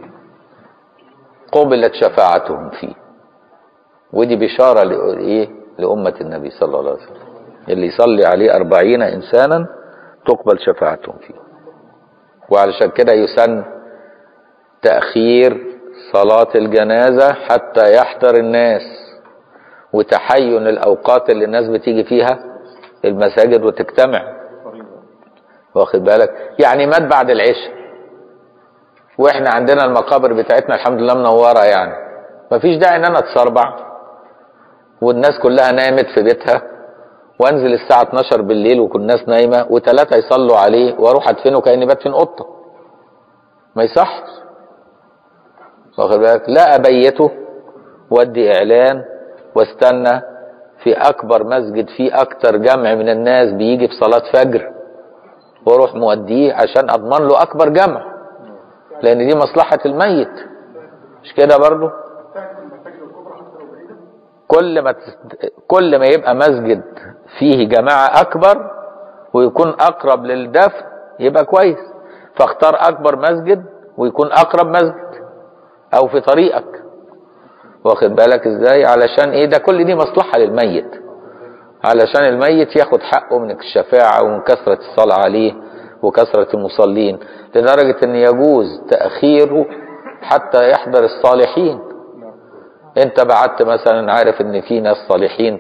[SPEAKER 1] قبلت شفاعتهم فيه، ودي بشاره لايه؟ لامه النبي صلى الله عليه وسلم. اللي يصلي عليه 40 إنسانا تقبل شفاعتهم فيه. وعلشان كده يسن تأخير صلاة الجنازة حتى يحضر الناس، وتحين الأوقات اللي الناس بتيجي فيها المساجد وتجتمع، واخد بالك؟ يعني مات بعد العشاء واحنا عندنا المقابر بتاعتنا الحمد لله منورة، يعني مفيش داعي ان انا اتسربع والناس كلها نامت في بيتها وانزل الساعة 12 بالليل وكل الناس نايمة و3 يصلوا عليه واروح ادفنه كأني بدفن قطة، ما يصحش. واخد بالك؟ لا ابيته وادي اعلان واستنى في اكبر مسجد فيه اكتر جمع من الناس بيجي في صلاة فجر واروح موديه عشان اضمن له اكبر جمع، لان دي مصلحة الميت، مش كده برضو؟ كل ما يبقى مسجد فيه جماعة اكبر ويكون اقرب للدفن يبقى كويس، فاختار اكبر مسجد ويكون اقرب مسجد او في طريقك. واخد بالك ازاي؟ علشان ايه؟ ده كل دي مصلحة للميت، علشان الميت ياخد حقه من الشفاعة ومن كثرة الصلاة عليه وكثرة المصلين، لدرجة ان يجوز تأخيره حتى يحضر الصالحين. انت بعت مثلا، عارف ان في ناس صالحين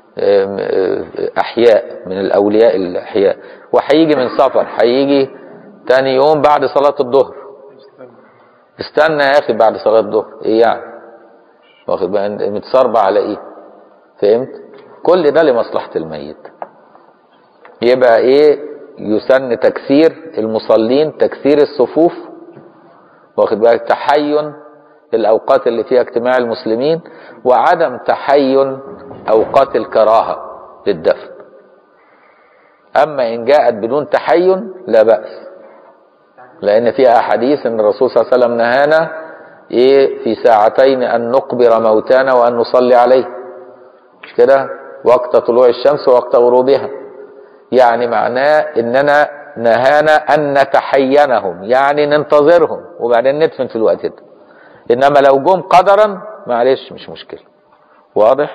[SPEAKER 1] احياء من الاولياء الاحياء، وهيجي من سفر، هيجي تاني يوم بعد صلاة الظهر، استنى يا اخي بعد صلاة الظهر، ايه يعني؟ واخد بالك؟ متصربع على ايه؟ فهمت؟ كل ده لمصلحة الميت. يبقى ايه؟ يسن تكثير المصلين، تكثير الصفوف، واخد بالك؟ تحين الاوقات اللي فيها اجتماع المسلمين، وعدم تحين اوقات الكراهة للدفن. اما ان جاءت بدون تحين لا بأس، لان فيها احاديث ان الرسول صلى الله عليه وسلم نهانا ايه في ساعتين ان نقبر موتانا وان نصلي عليه، مش كده؟ وقت طلوع الشمس ووقت غروبها. يعني معناه اننا نهانا ان نتحينهم، يعني ننتظرهم وبعدين ندفن في الوقت ده. انما لو جم قدرا معلش مش مشكلة. واضح؟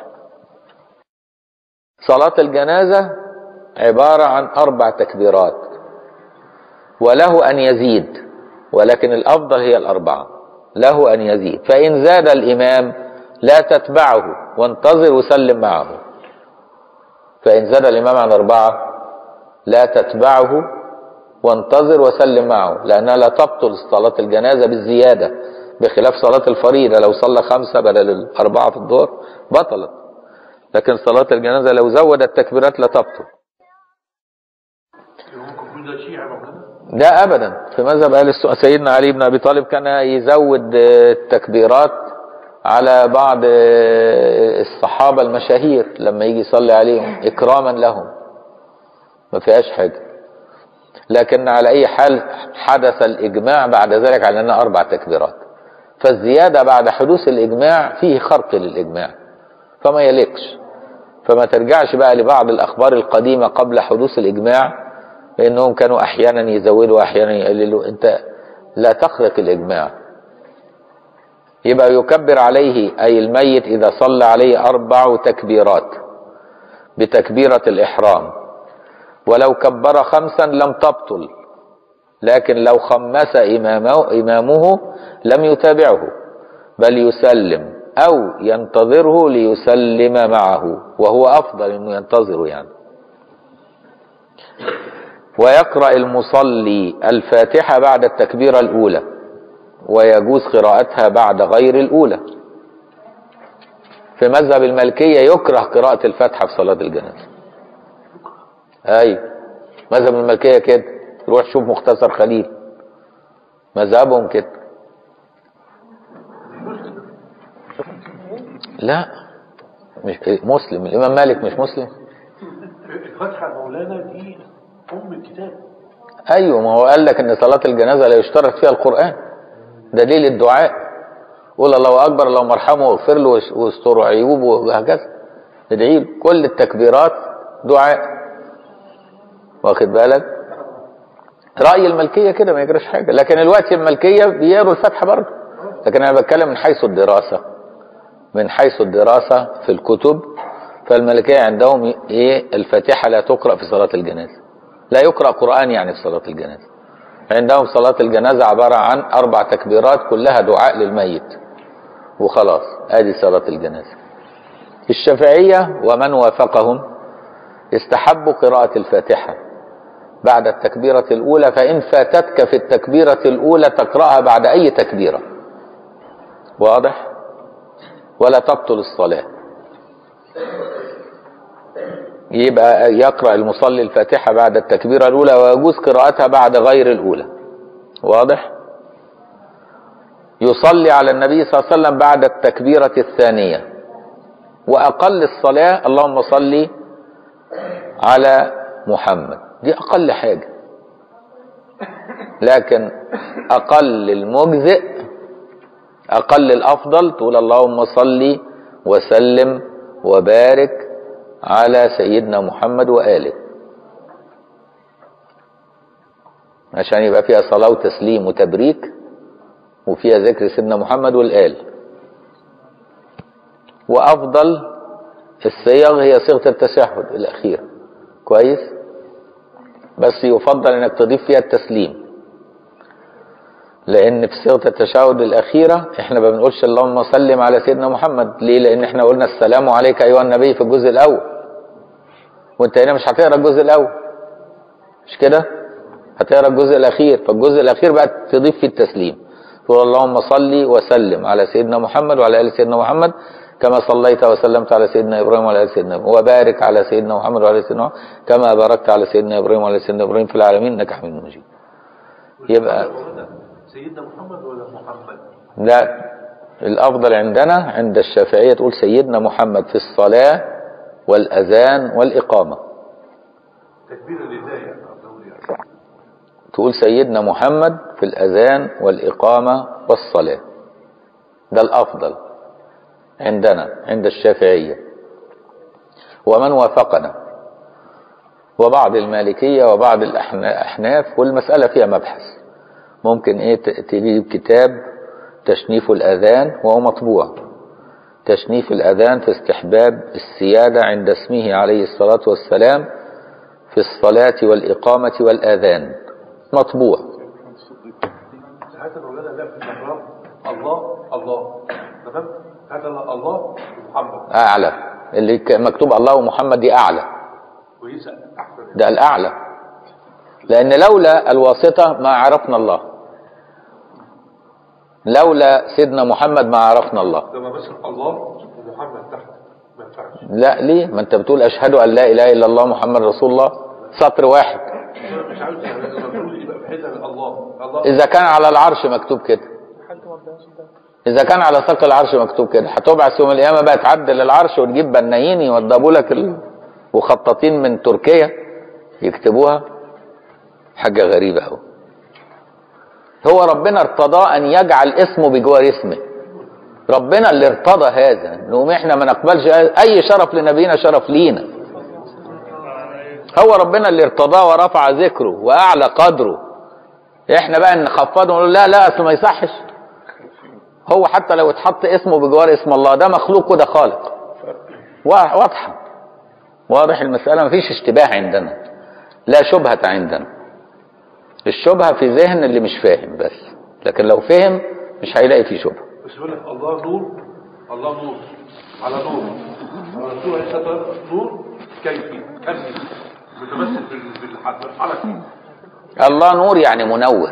[SPEAKER 1] صلاة الجنازة عبارة عن 4 تكبيرات، وله ان يزيد، ولكن الافضل هي ال4. له ان يزيد، فان زاد الامام لا تتبعه وانتظر وسلم معه. فان زاد الامام عن 4 لا تتبعه وانتظر وسلم معه، لانها لا تبطل صلاة الجنازة بالزيادة، بخلاف صلاة الفريضة لو صلى 5 بدل 4 في الظهر بطلت، لكن صلاة الجنازة لو زود التكبيرات لا تبطل. ده ابدا في مذهب اهل السنة. سيدنا علي بن ابي طالب كان يزود التكبيرات على بعض الصحابة المشاهير لما يجي يصلي عليهم اكراما لهم، ما فيهاش حاجة. لكن على اي حال حدث الاجماع بعد ذلك على انها 4 تكبيرات، فالزيادة بعد حدوث الاجماع فيه خرق للاجماع فما يليقش. فما ترجعش بقى لبعض الاخبار القديمة قبل حدوث الاجماع لانهم كانوا احيانا يزودوا واحيانا يقللوا، انت لا تخرق الاجماع. يبقى يكبر عليه اي الميت اذا صلى عليه 4 تكبيرات بتكبيرة الاحرام، ولو كبر 5 لم تبطل، لكن لو خمس إمامه لم يتابعه بل يسلم أو ينتظره ليسلم معه، وهو أفضل أنه ينتظره يعني. ويقرأ المصلي الفاتحة بعد التكبيرة الأولى، ويجوز قراءتها بعد غير الأولى. في مذهب المالكية يكره قراءة الفاتحة في صلاة الجنازة. اي مذهب المالكية كده، روح شوف مختصر خليل، مذهبهم كده. لا مش مسلم، الامام مالك مش مسلم.
[SPEAKER 3] الفتحة مولانا دي الكتاب.
[SPEAKER 1] ايوه، ما هو قال لك ان صلاة الجنازة لا يشترط فيها القرآن، دليل الدعاء، قول الله اكبر اللهم ارحمه واغفر له واستر عيوبه وهكذا، ادعي له. كل التكبيرات دعاء، واخد بالك؟ رأي الملكية كده ما يجرش حاجة، لكن الوقت الملكية بيقروا الفتحة برضه. لكن انا بتكلم من حيث الدراسة، من حيث الدراسة في الكتب، فالملكية عندهم ايه؟ الفاتحة لا تقرأ في صلاة الجنازة، لا يقرأ قرآن يعني في صلاة الجنازة. عندهم صلاة الجنازة عبارة عن 4 تكبيرات كلها دعاء للميت وخلاص، ادي صلاة الجنازة. الشافعية ومن وافقهم استحبوا قراءة الفاتحة بعد التكبيرة الأولى، فإن فاتتك في التكبيرة الأولى تقرأها بعد أي تكبيرة. واضح؟ ولا تبطل الصلاة. يبقى يقرأ المصلي الفاتحة بعد التكبيرة الأولى، ويجوز قراءتها بعد غير الأولى. واضح؟ يصلي على النبي صلى الله عليه وسلم بعد التكبيرة الثانية، وأقل الصلاة اللهم صل على محمد، دي أقل حاجة. لكن أقل المجزئ، أقل الأفضل تقول اللهم صل وسلم وبارك على سيدنا محمد وآله، عشان يبقى فيها صلاة وتسليم وتبريك، وفيها ذكر سيدنا محمد والآل. وأفضل الصيغ هي صيغة التشهد الأخير، كويس، بس يفضل انك تضيف فيها التسليم، لان في صيغة التشهد الأخيرة احنا ما بنقولش اللهم سلم على سيدنا محمد. ليه؟ لان احنا قلنا السلام عليك ايها النبي في الجزء الأول، وانت هنا مش هتقرا الجزء الأول، مش كده؟ هتقرا الجزء الأخير، فالجزء الأخير بقى تضيف فيه التسليم، تقول اللهم صل وسلم على سيدنا محمد وعلى آل سيدنا محمد كما صليت وسلمت على سيدنا إبراهيم وعلى آل سيدنا إبراهيم، وبارك على سيدنا محمد وعلى آل سيدنا محمد كما باركت على سيدنا إبراهيم وعلى آل سيدنا إبراهيم في العالمين إنك حميد مجيد. يبقى
[SPEAKER 3] سيدنا محمد ولا محمد؟
[SPEAKER 1] لا، الأفضل عندنا عند الشافعية تقول سيدنا محمد في الصلاة والأذان والإقامة.
[SPEAKER 3] تكبير الهداية
[SPEAKER 1] تقول سيدنا محمد في الأذان والإقامة والصلاة، ده الأفضل عندنا عند الشافعية ومن وافقنا، وبعض المالكية وبعض الأحناف، والمسألة فيها مبحث. ممكن تجيب كتاب تشنيف الأذان وهو مطبوع، تشنيف الأذان في استحباب السيادة عند اسمه عليه الصلاة والسلام في الصلاة والإقامة والأذان، مطبوع.
[SPEAKER 3] ساعات الولادة لا في الإحرام الله الله، تمام؟ هذا الله ومحمد
[SPEAKER 1] أعلى، اللي مكتوب الله ومحمد دي أعلى،
[SPEAKER 3] كويسة أحسن،
[SPEAKER 1] ده الأعلى، لأن لولا الواسطة ما عرفنا الله، لولا سيدنا محمد ما عرفنا الله.
[SPEAKER 3] لما بس الله ومحمد تحت ما ينفعش.
[SPEAKER 1] لا، ليه؟ ما أنت بتقول أشهد أن لا إله إلا الله محمد رسول الله، سطر واحد.
[SPEAKER 3] مش عارف يعني لما بتقول يبقى بحيث الله الله،
[SPEAKER 1] إذا كان على العرش مكتوب كده، إذا كان على ساق العرش مكتوب كده، هتبعث يوم القيامة بقى تعدل العرش وتجيب بنايين يوضبوا لك وخطاطين من تركيا يكتبوها، حاجة غريبة أوي. هو ربنا ارتضى أن يجعل اسمه بجوار اسمه، ربنا اللي ارتضى هذا، نقوم احنا ما نقبلش أي شرف لنبينا شرف لينا. هو ربنا اللي ارتضاه ورفع ذكره وأعلى قدره، احنا بقى نخفضه ونقول لا لا أصل ما يصحش. هو حتى لو اتحط اسمه بجوار اسم الله ده مخلوق وده خالق، واضحة، واضح المسألة، مفيش اشتباه عندنا، لا شبهة عندنا. الشبهة في ذهن اللي مش فاهم بس، لكن لو فهم مش هيلاقي فيه شبهة.
[SPEAKER 3] بس يقول لك الله نور، الله نور على نور، الرسول عليه الصلاة والسلام نور كيفي كمي متمثل بالحركة.
[SPEAKER 1] الله نور يعني منور،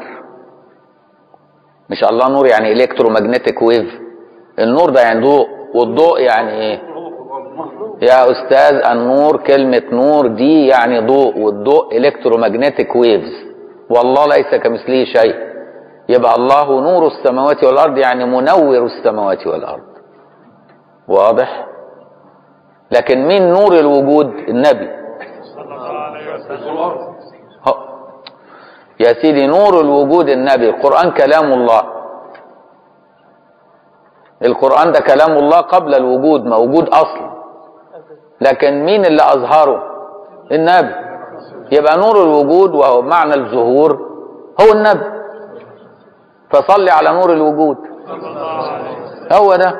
[SPEAKER 1] مش الله نور يعني الكترومagnetic ويف. النور ده يعني ضوء، والضوء يعني ايه يا استاذ؟ النور كلمة نور دي يعني ضوء، والضوء الكترومagnetic ويفز، والله ليس كمثله شيء. يبقى الله نور السماوات والارض يعني منور السماوات والارض، واضح؟ لكن مين نور الوجود؟ النبي صلى الله عليه وسلم. يا سيدي نور الوجود النبي، القرآن كلام الله، القرآن ده كلام الله قبل الوجود، موجود أصلا، لكن مين اللي أظهره؟ النبي. يبقى نور الوجود وهو معنى الظهور هو النبي، فصلي على نور الوجود، هو ده.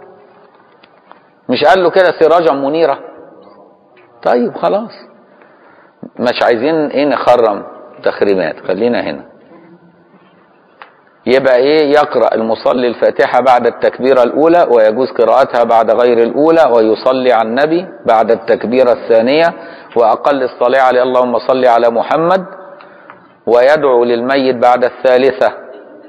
[SPEAKER 1] مش قال له كده سراجا منيرة؟ طيب خلاص، مش عايزين نخرم تخريمات، خلينا هنا. يبقى يقرأ المصلي الفاتحة بعد التكبيرة الأولى، ويجوز قراءتها بعد غير الأولى، ويصلي على النبي بعد التكبيرة الثانية، وأقل الصلاة عليه اللهم صل على محمد، ويدعو للميت بعد الثالثة،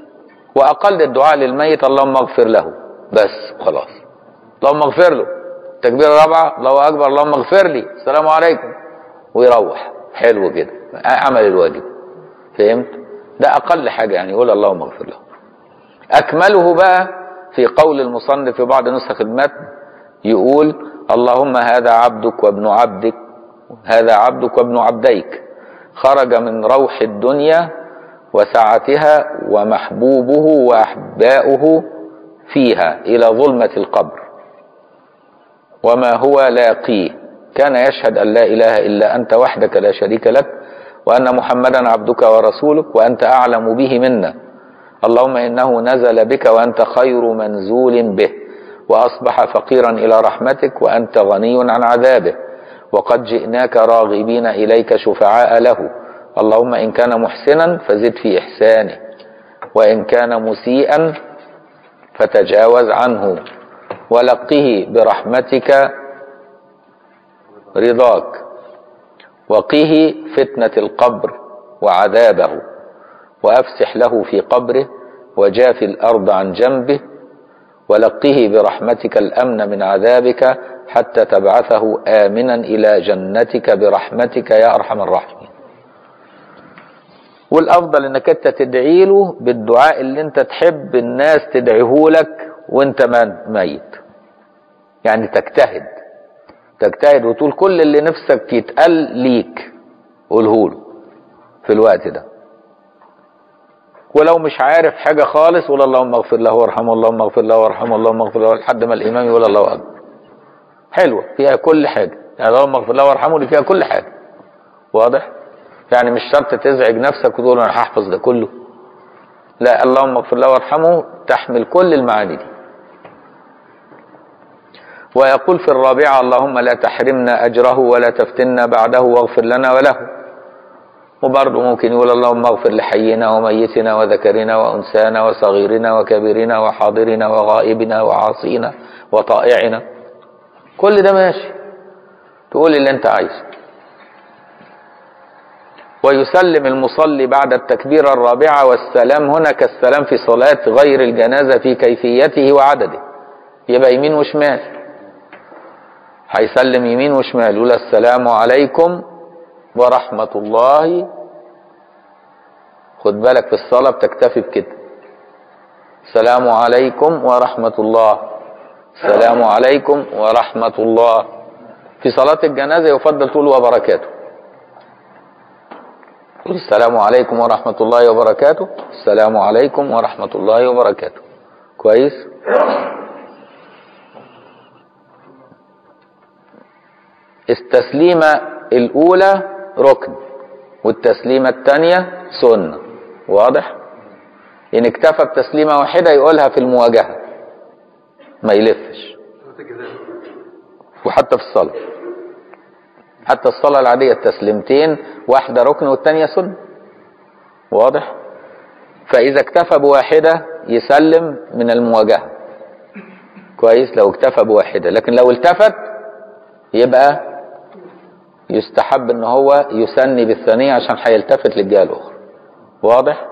[SPEAKER 1] وأقل الدعاء للميت اللهم اغفر له، بس خلاص، اللهم اغفر له، التكبيرة الرابعة الله أكبر اللهم اغفر لي السلام عليكم، ويروح. حلو كده، عمل الواجب. فهمت؟ ده أقل حاجة يعني، يقول اللهم اغفر له. أكمله بقى في قول المصنف في بعض نسخ المتن، يقول اللهم هذا عبدك وابن عبدك، هذا عبدك وابن عبديك، خرج من روح الدنيا وسعتها ومحبوبه وأحباؤه فيها إلى ظلمة القبر، وما هو لاقيه، كان يشهد أن لا إله إلا أنت وحدك لا شريك لك، وأن محمدا عبدك ورسولك، وأنت أعلم به منا. اللهم إنه نزل بك وأنت خير منزول به، وأصبح فقيرا إلى رحمتك وأنت غني عن عذابه، وقد جئناك راغبين إليك شفعاء له. اللهم إن كان محسنا فزد في إحسانه، وإن كان مسيئا فتجاوز عنه، ولقه برحمتك رضاك، وقه فتنة القبر وعذابه، وأفسح له في قبره وجاف الأرض عن جنبه، ولقه برحمتك الأمن من عذابك حتى تبعثه آمنا إلى جنتك برحمتك يا أرحم الراحمين. والأفضل إنك أنت تدعي له بالدعاء اللي أنت تحب الناس تدعيه لك وأنت ميت، يعني تجتهد وتقول كل اللي نفسك يتقال ليك قوله له في الوقت ده. ولو مش عارف حاجة خالص قول اللهم اغفر له وارحمه، اللهم اغفر له وارحمه، اللهم اغفر له، لحد ما الإمام يقول الله أكبر. حلوة فيها كل حاجة، يعني اللهم اغفر له وارحمه اللي فيها كل حاجة. واضح؟ يعني مش شرط تزعج نفسك وتقول أنا هحفظ ده كله، لا، اللهم اغفر له وارحمه تحمل كل المعاني دي. ويقول في الرابعة اللهم لا تحرمنا أجره ولا تفتنا بعده واغفر لنا وله. وبرضه ممكن يقول اللهم اغفر لحينا وميتنا وذكرنا وأنسانا وصغيرنا وكبيرنا وحاضرنا وغائبنا وعاصينا وطائعنا، كل ده ماشي، تقول اللي انت عايزه. ويسلم المصلي بعد التكبيرة الرابعة، والسلام هنا كالسلام في صلاة غير الجنازة في كيفيته وعدده، يبقى يمين وشمال، هيسلم يمين وشمال، يقول السلام عليكم ورحمة الله. خد بالك في الصلاة بتكتفي بكده، السلام عليكم ورحمة الله، السلام عليكم ورحمة الله. في صلاة الجنازة يفضل تقول وبركاته، السلام عليكم ورحمة الله وبركاته، السلام عليكم ورحمة الله وبركاته. كويس؟ التسليمة الأولى ركن، والتسليمة الثانية سنة. واضح؟ إن اكتفى بتسليمة واحدة يقولها في المواجهة، ما يلفش. وحتى في الصلاة، حتى الصلاة العادية التسليمتين، واحدة ركن والثانية سنة. واضح؟ فإذا اكتفى بواحدة يسلم من المواجهة، كويس، لو اكتفى بواحدة. لكن لو التفت يبقى يستحب ان هو يثني بالثانية عشان هيلتفت للجهة الأخرى. واضح؟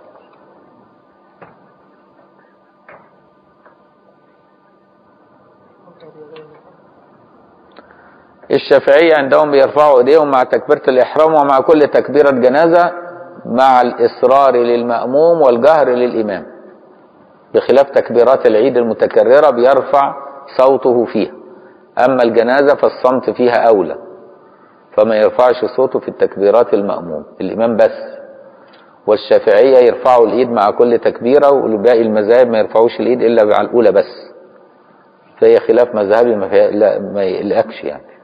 [SPEAKER 1] الشافعية عندهم بيرفعوا ايديهم مع تكبيرة الإحرام ومع كل تكبيرة جنازة، مع الإصرار للمأموم والجهر للإمام، بخلاف تكبيرات العيد المتكررة بيرفع صوته فيها. أما الجنازة فالصمت فيها أولى، فما يرفعش صوته في التكبيرات المأموم، الإمام بس. والشافعية يرفعوا الإيد مع كل تكبيرة، والباقي المذاهب ما يرفعوش الإيد إلا مع الأولى بس. فهي خلاف مذهبي ما يقلقش يعني.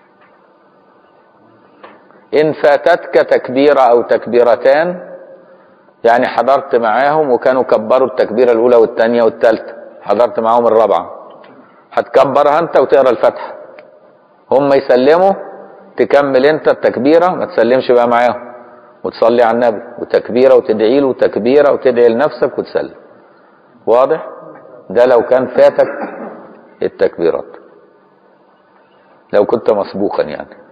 [SPEAKER 1] إن فاتتك تكبيرة أو تكبيرتان، يعني حضرت معاهم وكانوا كبروا التكبيرة الأولى والثانية والثالثة، حضرت معاهم الرابعة، هتكبرها أنت وتقرأ الفاتحة، هم يسلموا تكمل أنت التكبيرة، ما تسلمش بقى معاهم، وتصلي على النبي وتكبيرة وتدعي له وتكبيرة وتدعي لنفسك وتسلم. واضح؟ ده لو كان فاتك التكبيرات، لو كنت مسبوقا يعني.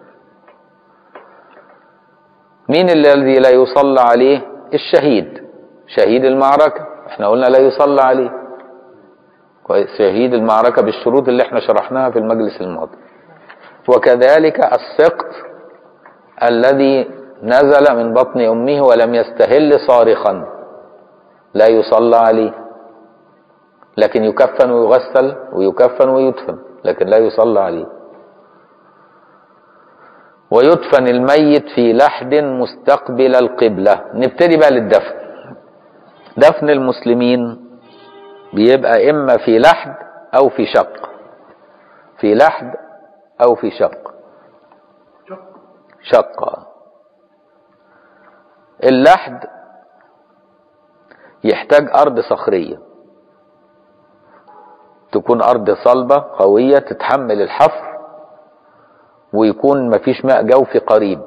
[SPEAKER 1] مين الذي لا يصلى عليه؟ الشهيد، شهيد المعركة، احنا قلنا لا يصلى عليه. شهيد المعركة بالشروط اللي احنا شرحناها في المجلس الماضي. وكذلك السقط الذي نزل من بطن أمه ولم يستهل صارخا لا يصلى عليه، لكن يكفن ويغسل ويكفن ويدفن، لكن لا يصلى عليه. ويدفن الميت في لحد مستقبل القبلة. نبتدي بقى للدفن. دفن المسلمين بيبقى إما في لحد أو في شق. في لحد أو في شق. شق. اللحد يحتاج أرض صخرية، تكون أرض صلبة قوية تتحمل الحفر، ويكون مفيش ماء جوفي قريب،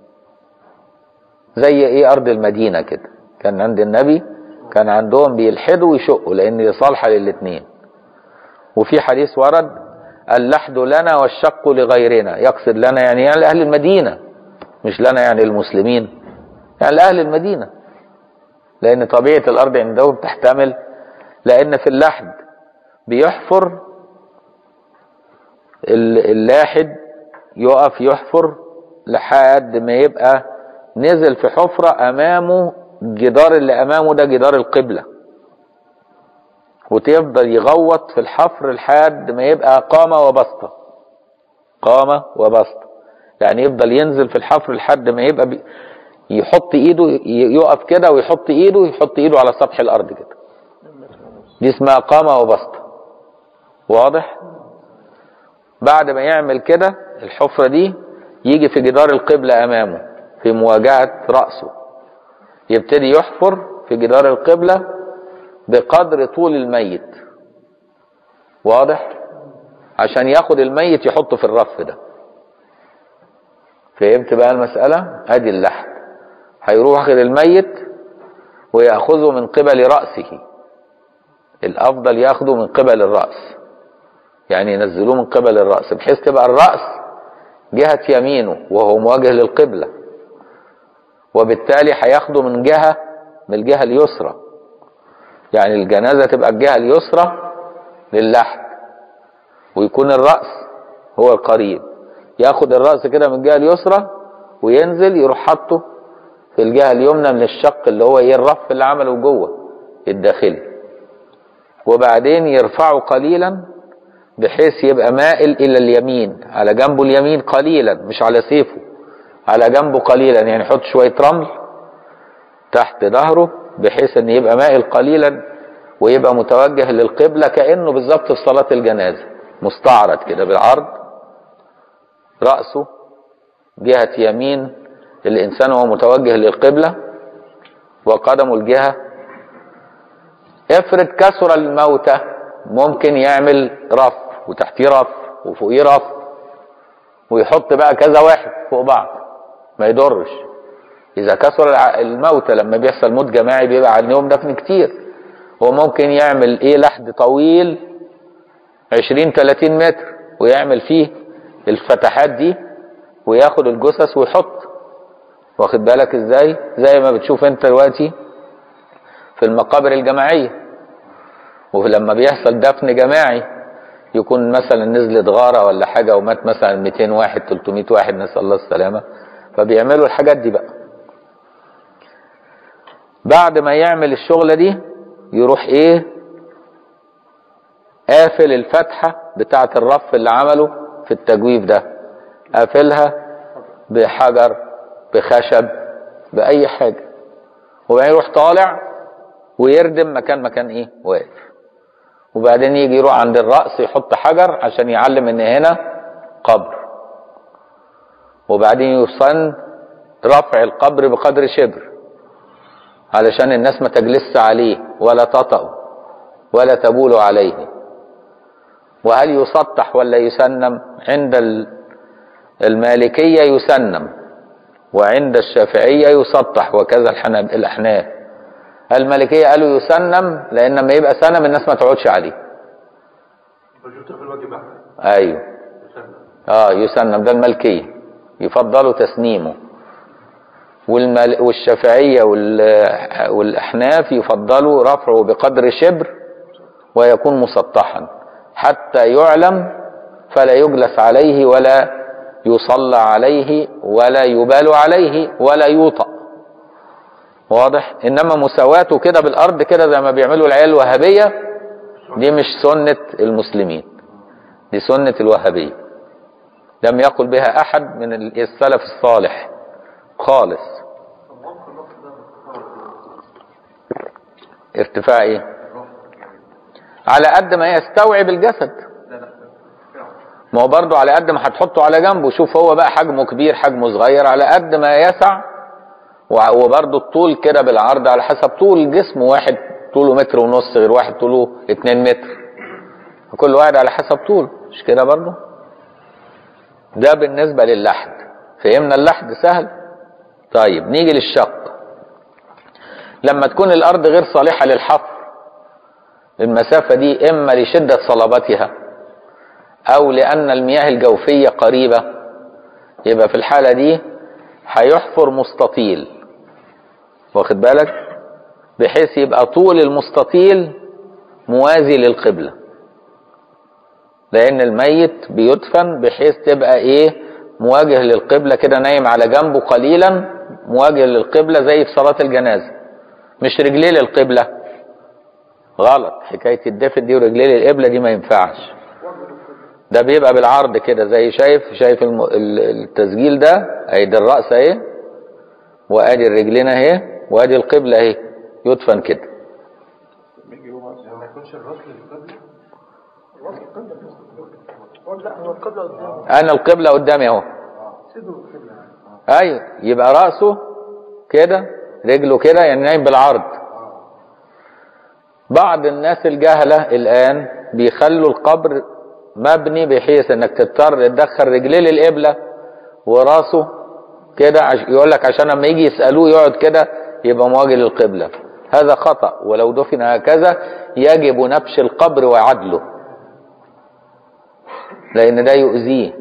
[SPEAKER 1] زي ايه أرض المدينة كده. كان عند النبي كان عندهم بيلحدوا ويشقوا لأن صالحة للاتنين. وفي حديث ورد اللحد لنا والشق لغيرنا، يقصد لنا يعني لأهل المدينة، مش لنا يعني المسلمين، يعني لأهل المدينة، لأن طبيعة الأرض عندهم تحتمل. لأن في اللحد بيحفر اللاحد، يقف يحفر لحد ما يبقى نزل في حفرة أمامه الجدار اللي أمامه ده جدار القبلة، وتفضل يغوط في الحفر لحد ما يبقى قامة وبسطة. قامة وبسطة يعني يفضل ينزل في الحفر لحد ما يبقى يحط ايده، يقف كده ويحط ايده على سطح الارض كده. دي اسمها قامة وبسطة. واضح؟ بعد ما يعمل كده الحفرة دي يجي في جدار القبلة امامه في مواجهة رأسه، يبتدي يحفر في جدار القبلة بقدر طول الميت. واضح؟ عشان ياخد الميت يحطه في الرف ده. فهمت بقى المسألة؟ ادي اللحد. هيروح واخد الميت ويأخذه من قبل رأسه، الافضل ياخده من قبل الرأس، يعني ينزلوه من قبل الرأس بحيث تبقى الرأس جهة يمينه وهو مواجه للقبلة، وبالتالي هياخده من الجهة اليسرى، يعني الجنازة تبقى الجهة اليسرى للحد، ويكون الرأس هو القريب. ياخد الرأس كده من الجهة اليسرى وينزل يروح حطه في الجهة اليمنى من الشق اللي هو ايه الرف اللي عمله جوه الداخلي، وبعدين يرفعه قليلا بحيث يبقى مائل الى اليمين، على جنبه اليمين قليلا، مش على سيفه، على جنبه قليلا، يعني يحط شوية رمل تحت ظهره بحيث ان يبقى مائل قليلا ويبقى متوجه للقبلة، كأنه بالظبط في صلاة الجنازة، مستعرض كده بالعرض، رأسه جهة يمين الإنسان وهو متوجه للقبلة، وقدمه الجهة. افرض كسر الموتى، ممكن يعمل رف وتحتيه رف وفوقيه رف، ويحط بقى كذا واحد فوق بعض ما يضرش. إذا كسر الموتى لما بيحصل موت جماعي بيبقى عندهم دفن كتير، هو ممكن يعمل ايه لحد طويل 20-30 متر ويعمل فيه الفتحات دي وياخد الجثث ويحط. واخد بالك ازاي؟ زي ما بتشوف انت دلوقتي في المقابر الجماعية، ولما بيحصل دفن جماعي يكون مثلا نزلت غارة ولا حاجة ومات مثلا 200 واحد 300 واحد نسأل الله السلامة، فبيعملوا الحاجات دي بقى. بعد ما يعمل الشغلة دي يروح ايه قافل الفتحة بتاعة الرف اللي عمله في التجويف ده، قافلها بحجر بخشب بأي حاجة، وبعدين يروح طالع ويردم مكان ايه واقف، وبعدين يجي يروح عند الرأس يحط حجر عشان يعلم ان هنا قبر، وبعدين يصن رفع القبر بقدر شبر علشان الناس ما تجلس عليه ولا تطأ ولا تبول عليه. وهل يسطح ولا يسنم؟ عند المالكية يسنم، وعند الشافعية يسطح، وكذا الأحناف. المالكية قالوا يسنم لأن لما يبقى سنم الناس ما تقعدش عليه. أيوه يسنم، ده المالكية يفضلوا تسنيمه، والشافعية والأحناف يفضلوا رفعه بقدر شبر ويكون مسطحا حتى يعلم، فلا يجلس عليه ولا يصلى عليه ولا يبال عليه ولا يوطأ. واضح؟ انما مساواته كده بالارض كده زي ما بيعملوا العيال الوهابية، دي مش سنة المسلمين، دي سنة الوهابية، لم يقل بها احد من السلف الصالح خالص. ارتفاع ايه؟ على قد ما يستوعب الجسد. ما هو برضه على قد ما هتحطه على جنبه. شوف هو بقى حجمه كبير حجمه صغير، على قد ما يسع. وبرضه الطول كده بالعرض على حسب طول الجسم. واحد طوله 1.5 متر غير واحد طوله 2 متر، كل واحد على حسب طوله، مش كده برضه؟ ده بالنسبة للحد. فهمنا اللحد سهل؟ طيب نيجي للشق. لما تكون الأرض غير صالحة للحفر، المسافة دي إما لشدة صلابتها أو لأن المياه الجوفية قريبة، يبقى في الحالة دي هيحفر مستطيل، واخد بالك؟ بحيث يبقى طول المستطيل موازي للقبلة، لأن الميت بيدفن بحيث تبقى إيه؟ مواجه للقبلة كده، نايم على جنبه قليلا مواجه للقبلة زي في صلاة الجنازة، مش رجليه للقبلة. غلط حكاية الدفن دي ورجليه للقبلة دي، ما ينفعش. ده بيبقى بالعرض كده، زي شايف التسجيل ده، ادي الرأس اهي، وادي الرجلين اهي، وادي القبلة اهي، يدفن كده.
[SPEAKER 3] ما يكونش الراس للقبلة.
[SPEAKER 2] لا هو القبلة قدامه.
[SPEAKER 1] انا القبلة قدامي اهو. ايوه، يبقى رأسه كده، رجله كده، يعني نايم بالعرض. بعض الناس الجهلة الآن بيخلوا القبر مبني بحيث انك تضطر تدخل رجليه للقبلة وراسه كده، يقول لك عشان لما يجي يسألوه يقعد كده يبقى مواجه للقبلة. هذا خطأ، ولو دفن هكذا يجب نبش القبر وعدله، لأن ده يؤذيه.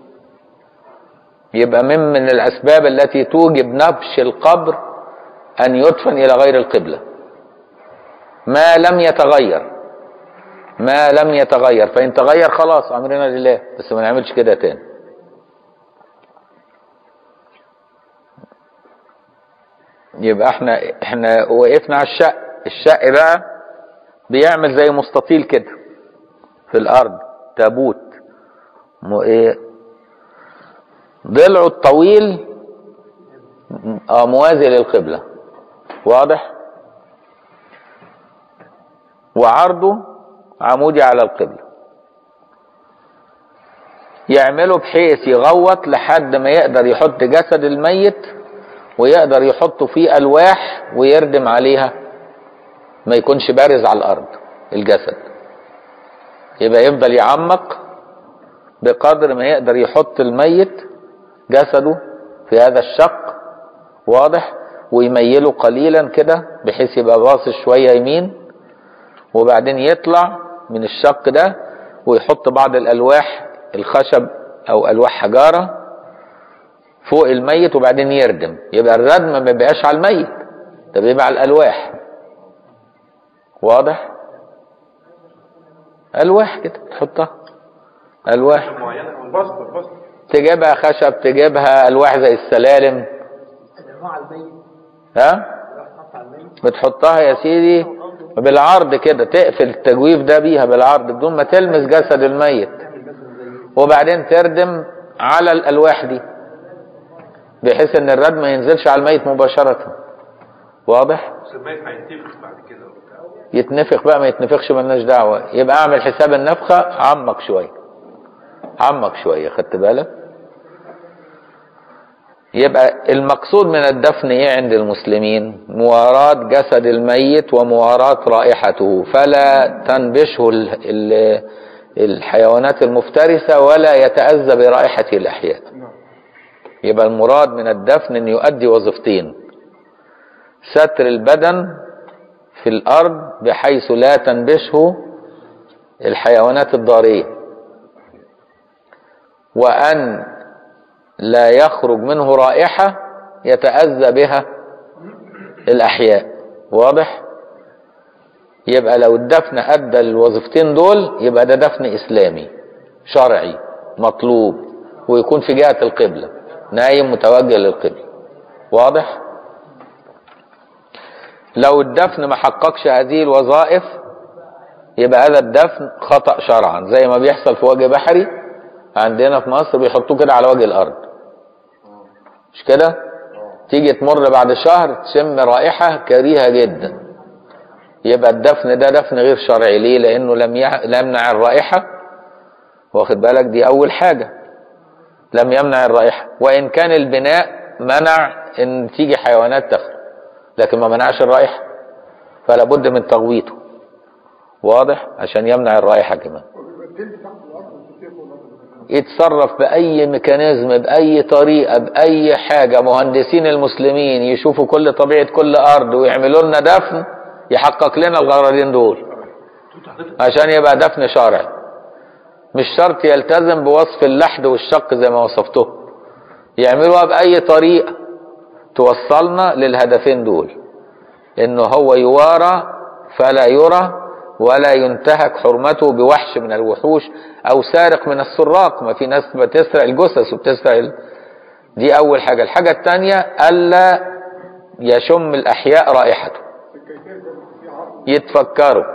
[SPEAKER 1] يبقى من الأسباب التي توجب نبش القبر أن يدفن إلى غير القبلة ما لم يتغير، ما لم يتغير. فإن تغير خلاص أمرنا لله، بس ما نعملش كده تاني. يبقى احنا وقفنا على الشق. الشق بقى بيعمل زي مستطيل كده في الأرض، تابوت ضلعه الطويل موازي للقبلة، واضح؟ وعرضه عمودي على القبلة. يعمله بحيث يغوط لحد ما يقدر يحط جسد الميت، ويقدر يحط فيه ألواح ويردم عليها، ما يكونش بارز على الأرض الجسد. يبقى يفضل يعمق بقدر ما يقدر يحط الميت جسده في هذا الشق، واضح؟ ويميله قليلا كده بحيث يبقى باصص شوية يمين، وبعدين يطلع من الشق ده ويحط بعض الألواح الخشب أو ألواح حجارة فوق الميت، وبعدين يردم. يبقى الردم ما بيبقاش على الميت، ده بيبقى على الألواح، واضح؟ ألواح كده تحطها، ألواح تجيبها خشب، تجيبها ألواح زي السلالم، ها؟ بتحطها يا سيدي بالعرض كده، تقفل التجويف ده بيها بالعرض بدون ما تلمس جسد الميت، وبعدين تردم على الألواح دي بحيث ان الردم ما ينزلش على الميت مباشرة، واضح؟
[SPEAKER 3] بس الميت هيتنفخ بعد كده.
[SPEAKER 1] يتنفخ بقى ما يتنفخش مالناش دعوة. يبقى اعمل حساب النفخة، عمق شوية، عمق شوية، خدت بالك؟ يبقى المقصود من الدفن ايه عند المسلمين؟ مواراة جسد الميت ومواراة رائحته، فلا تنبشه الحيوانات المفترسة ولا يتأذى برائحة الأحياء. يبقى المراد من الدفن ان يؤدي وظيفتين: ستر البدن في الأرض بحيث لا تنبشه الحيوانات الضارية، وأن لا يخرج منه رائحة يتأذى بها الأحياء، واضح؟ يبقى لو الدفن أدى الوظيفتين دول يبقى ده دفن إسلامي شرعي مطلوب، ويكون في جهة القبلة، نايم متوجه للقبلة. واضح؟ لو الدفن ما حققش هذه الوظائف يبقى هذا الدفن خطأ شرعا، زي ما بيحصل في وجه بحري عندنا في مصر، بيحطوه كده على وجه الأرض، مش كده؟ تيجي تمر بعد شهر تشم رائحة كريهة جدا، يبقى الدفن ده دفن غير شرعي. ليه؟ لأنه لم يمنع الرائحة، واخد بالك؟ دي أول حاجة، لم يمنع الرائحة، وإن كان البناء منع إن تيجي حيوانات تخرج، لكن ما منعش الرائحة، فلا بد من تغويته. واضح؟ عشان يمنع الرائحة كمان. يتصرف بأي ميكانيزم، بأي طريقة، بأي حاجة، مهندسين المسلمين يشوفوا كل طبيعة كل أرض ويعملوا لنا دفن يحقق لنا الغرضين دول عشان يبقى دفن شرعي. مش شرط يلتزم بوصف اللحد والشق زي ما وصفته، يعملوها بأي طريقة توصلنا للهدفين دول، إنه هو يوارى فلا يرى ولا ينتهك حرمته بوحش من الوحوش أو سارق من السراق. ما في ناس بتسرق الجثث وبتسرق دي أول حاجة. الحاجة الثانية ألا يشم الأحياء رائحته، يتفكروا.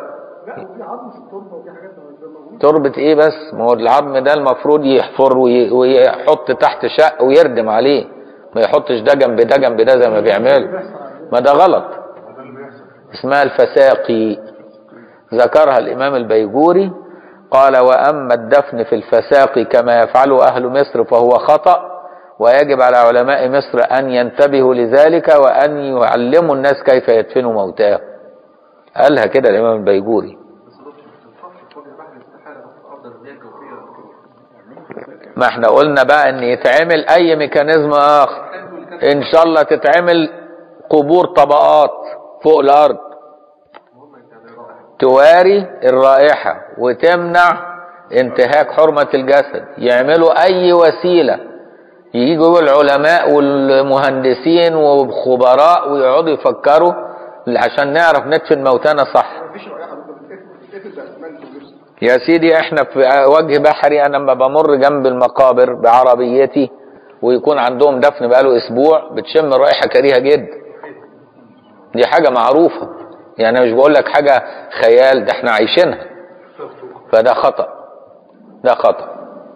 [SPEAKER 1] تربة ايه بس؟ ما هو العظم ده المفروض يحفر ويحط تحت شق ويردم عليه، ما يحطش ده جنب ده جنب ده زي ما بيعمل، ما ده غلط. اسمها الفساقي، ذكرها الإمام البيجوري، قال: وأما الدفن في الفساقي كما يفعله أهل مصر فهو خطأ، ويجب على علماء مصر أن ينتبهوا لذلك وأن يعلموا الناس كيف يدفنوا موتاهم. قالها كده الإمام البيجوري. ما احنا قلنا بقى ان يتعمل اي ميكانيزم اخر، ان شاء الله تتعمل قبور طبقات فوق الارض تواري الرائحة وتمنع انتهاك حرمة الجسد، يعملوا اي وسيلة، يجوا العلماء والمهندسين والخبراء ويقعدوا يفكروا عشان نعرف ندفن موتانا صح. يا سيدي احنا في وجه بحري، انا لما بمر جنب المقابر بعربيتي ويكون عندهم دفن بقاله اسبوع بتشم رائحة كريهة جدا، دي حاجة معروفة، يعني انا مش بقول لك حاجة خيال، ده احنا عايشينها، فده خطأ، ده خطأ.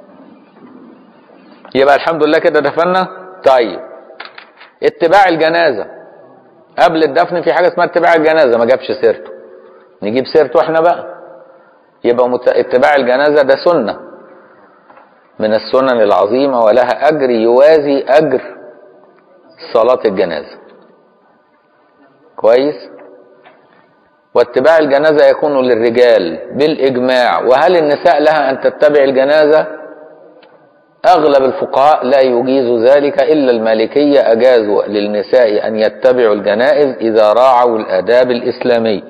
[SPEAKER 1] يبقى الحمد لله كده دفنا. طيب اتباع الجنازة قبل الدفن، في حاجة اسمها اتباع الجنازة، ما جابش سيرته، نجيب سيرته احنا بقى. يبقى اتباع الجنازة ده سنة من السنن العظيمة، ولها أجر يوازي أجر صلاة الجنازة. كويس؟ واتباع الجنازة يكون للرجال بالإجماع. وهل النساء لها أن تتبع الجنازة؟ أغلب الفقهاء لا يجيز ذلك، إلا المالكية أجازوا للنساء أن يتبعوا الجنائز إذا راعوا الآداب الإسلامية،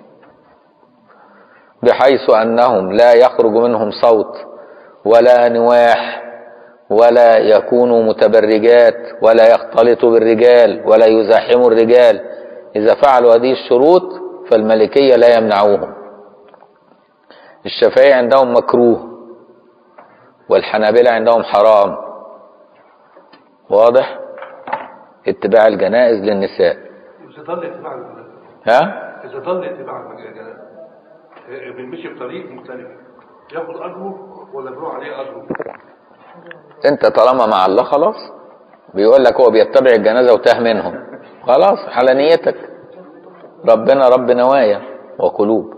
[SPEAKER 1] بحيث أنهم لا يخرج منهم صوت ولا نواح ولا يكونوا متبرجات ولا يختلطوا بالرجال ولا يزاحموا الرجال. إذا فعلوا هذه الشروط فالمالكية لا يمنعوهم. الشافعية عندهم مكروه والحنابلة عندهم حرام. واضح؟ اتباع الجنائز للنساء.
[SPEAKER 3] إذا ضل اتباع الجنائز،
[SPEAKER 1] ها؟
[SPEAKER 3] إذا ضل اتباع الجنائز بنمشي بطريق مختلف، ياخد أجره ولا بيروح عليه أجره؟
[SPEAKER 1] انت طالما مع الله خلاص، بيقول لك هو بيتبع الجنازة وتاه منهم، خلاص على نيتك، ربنا رب نوايا وقلوب.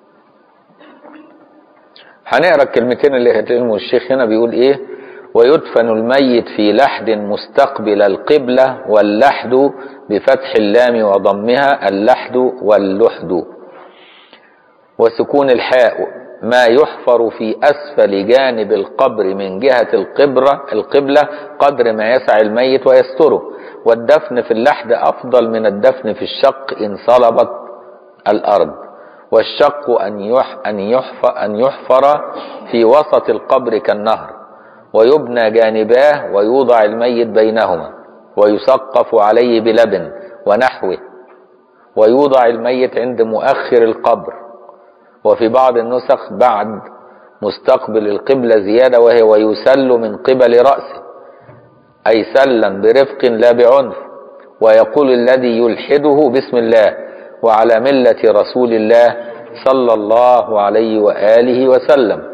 [SPEAKER 1] هنقرا الكلمتين اللي هتلموا الشيخ هنا، بيقول ايه: ويدفن الميت في لحد مستقبل القبلة، واللحد بفتح اللام وضمها، اللحد واللحد، وسكون الحاء، ما يحفر في أسفل جانب القبر من جهة القبلة قدر ما يسع الميت ويستره. والدفن في اللحد أفضل من الدفن في الشق إن صلبت الأرض. والشق أن يحفر في وسط القبر كالنهر، ويبنى جانباه ويوضع الميت بينهما، ويسقف عليه بلبن ونحوه، ويوضع الميت عند مؤخر القبر، وفي بعض النسخ بعد مستقبل القبلة زيادة، وهي ويسل من قبل رأسه، أي سلا برفق لا بعنف، ويقول الذي يلحده بسم الله وعلى ملة رسول الله صلى الله عليه وآله وسلم.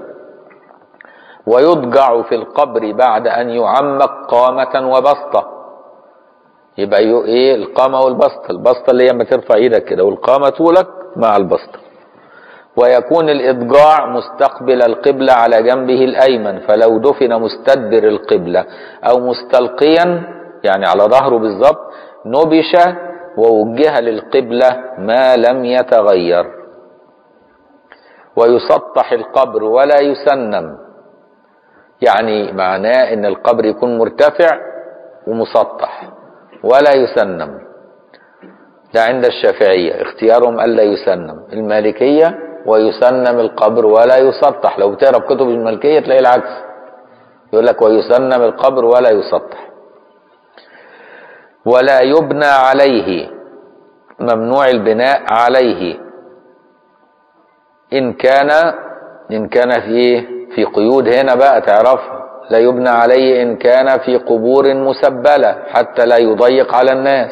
[SPEAKER 1] ويضجع في القبر بعد أن يعمق قامة وبسطة. يبقى ايه القامة والبسطة؟ البسطة اللي هي لما ترفع ايدك كده، والقامة طولك مع البسطة. ويكون الإضجاع مستقبل القبلة على جنبه الأيمن، فلو دفن مستدبر القبلة أو مستلقيا يعني على ظهره بالظبط نبش ووجه للقبلة ما لم يتغير. ويسطح القبر ولا يسنم، يعني معناه ان القبر يكون مرتفع ومسطح ولا يسنم. ده عند الشافعية اختيارهم ألا يسنم. المالكية ويسنم القبر ولا يسطح. لو بتقرا كتب المالكية تلاقي العكس، يقول لك ويسنم القبر ولا يسطح. ولا يبنى عليه، ممنوع البناء عليه إن كان في قيود هنا بقى تعرفها. لا يبنى عليه إن كان في قبور مسبلة حتى لا يضيق على الناس.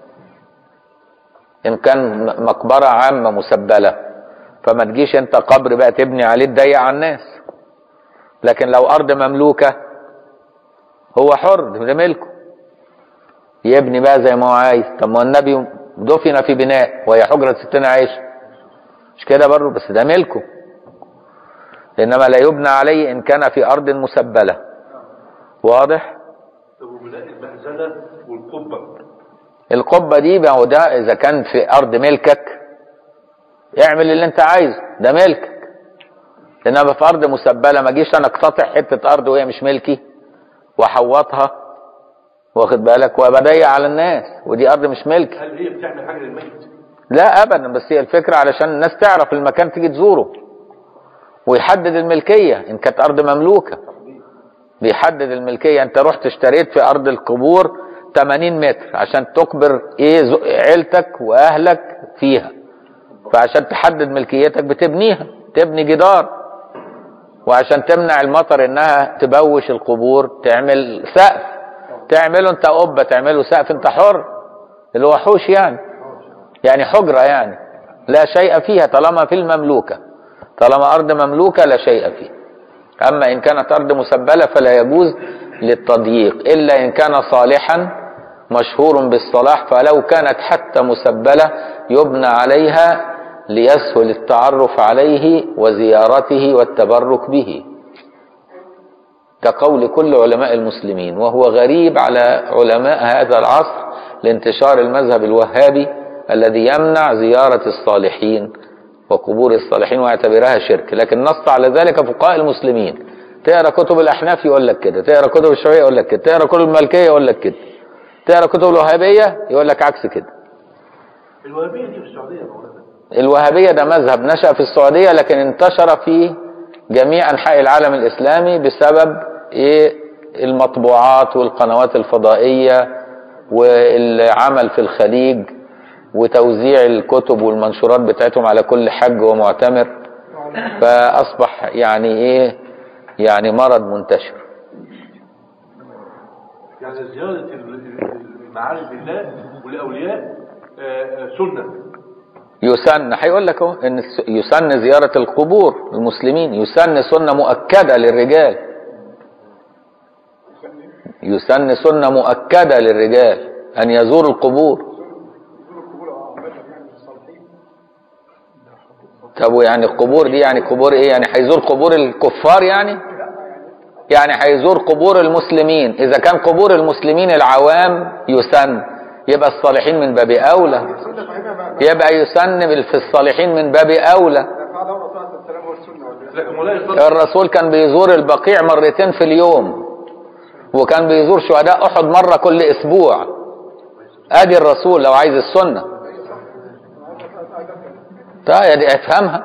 [SPEAKER 1] إن كان مقبرة عامة مسبلة فما تجيش انت قبر بقى تبني عليه تضيق على الناس. لكن لو أرض مملوكة هو حر، ده ملكه، يبني بقى زي ما هو عايز. طب ما النبي دفن في بناء وهي حجرة ستنا عائشة، مش كده برضه؟ بس ده ملكه. إنما لا يبنى عليه إن كان في أرض مسبلة. واضح؟
[SPEAKER 3] طب وبناء المهزلة والقبة؟
[SPEAKER 1] القبة دي بقى هو ده إذا كان في أرض ملكك اعمل اللي أنت عايزه، ده ملكك. إنما في أرض مسبلة ما أجيش أنا أقتطع حتة أرض وهي مش ملكي وأحوطها، واخد بالك، وبضيق على الناس، ودي أرض مش ملكي.
[SPEAKER 3] هل هي بتعمل حاجة للميت؟
[SPEAKER 1] لا أبدا، بس هي الفكرة علشان الناس تعرف المكان تيجي تزوره ويحدد الملكية. إن كانت أرض مملوكة بيحدد الملكية. أنت رحت اشتريت في أرض القبور 80 متر عشان تقبر عيلتك وأهلك فيها، فعشان تحدد ملكيتك بتبنيها، تبني جدار، وعشان تمنع المطر إنها تبوش القبور تعمل سقف. تعمله أنت قبة، تعمله سقف، أنت حر. اللي هو حوش يعني حجرة يعني لا شيء فيها طالما في المملوكة. طالما أرض مملوكة لا شيء فيها. أما إن كانت أرض مسبلة فلا يجوز للتضييق إلا إن كان صالحا مشهور بالصلاح، فلو كانت حتى مسبلة يبنى عليها ليسهل التعرف عليه وزيارته والتبرك به، كقول كل علماء المسلمين. وهو غريب على علماء هذا العصر لانتشار المذهب الوهابي الذي يمنع زيارة الصالحين وقبور الصالحين ويعتبرها شرك. لكن نص على ذلك فقهاء المسلمين. تقرا كتب الأحناف يقول لك كده، تقرا كتب الشافعية يقول لك كده، تقرا كتب المالكية يقول لك كده، تقرا كتب الوهابية يقول لك عكس كده.
[SPEAKER 3] الوهابية دي في السعودية يا مولانا؟
[SPEAKER 1] الوهابية ده مذهب نشأ في السعودية لكن انتشر في جميع أنحاء العالم الإسلامي بسبب المطبوعات والقنوات الفضائية والعمل في الخليج وتوزيع الكتب والمنشورات بتاعتهم على كل حج ومعتمر، فأصبح يعني مرض منتشر.
[SPEAKER 3] يعني زيارة المعارف بالله والأولياء سنة.
[SPEAKER 1] يسن، هيقول لك اهو ان يسن زيارة القبور المسلمين، يسن سنة مؤكدة للرجال، يسن سنة مؤكدة للرجال ان يزوروا القبور. طب يعني القبور دي يعني قبور ايه؟ يعني هيزور قبور الكفار يعني هيزور قبور المسلمين. اذا كان قبور المسلمين العوام يسن يبقى الصالحين من باب اولى، يبقى يسن في الصالحين من باب اولى. الرسول كان بيزور البقيع مرتين في اليوم، وكان بيزور شهداء احد مرة كل اسبوع. ادي الرسول لو عايز السنة. طيب افهمها.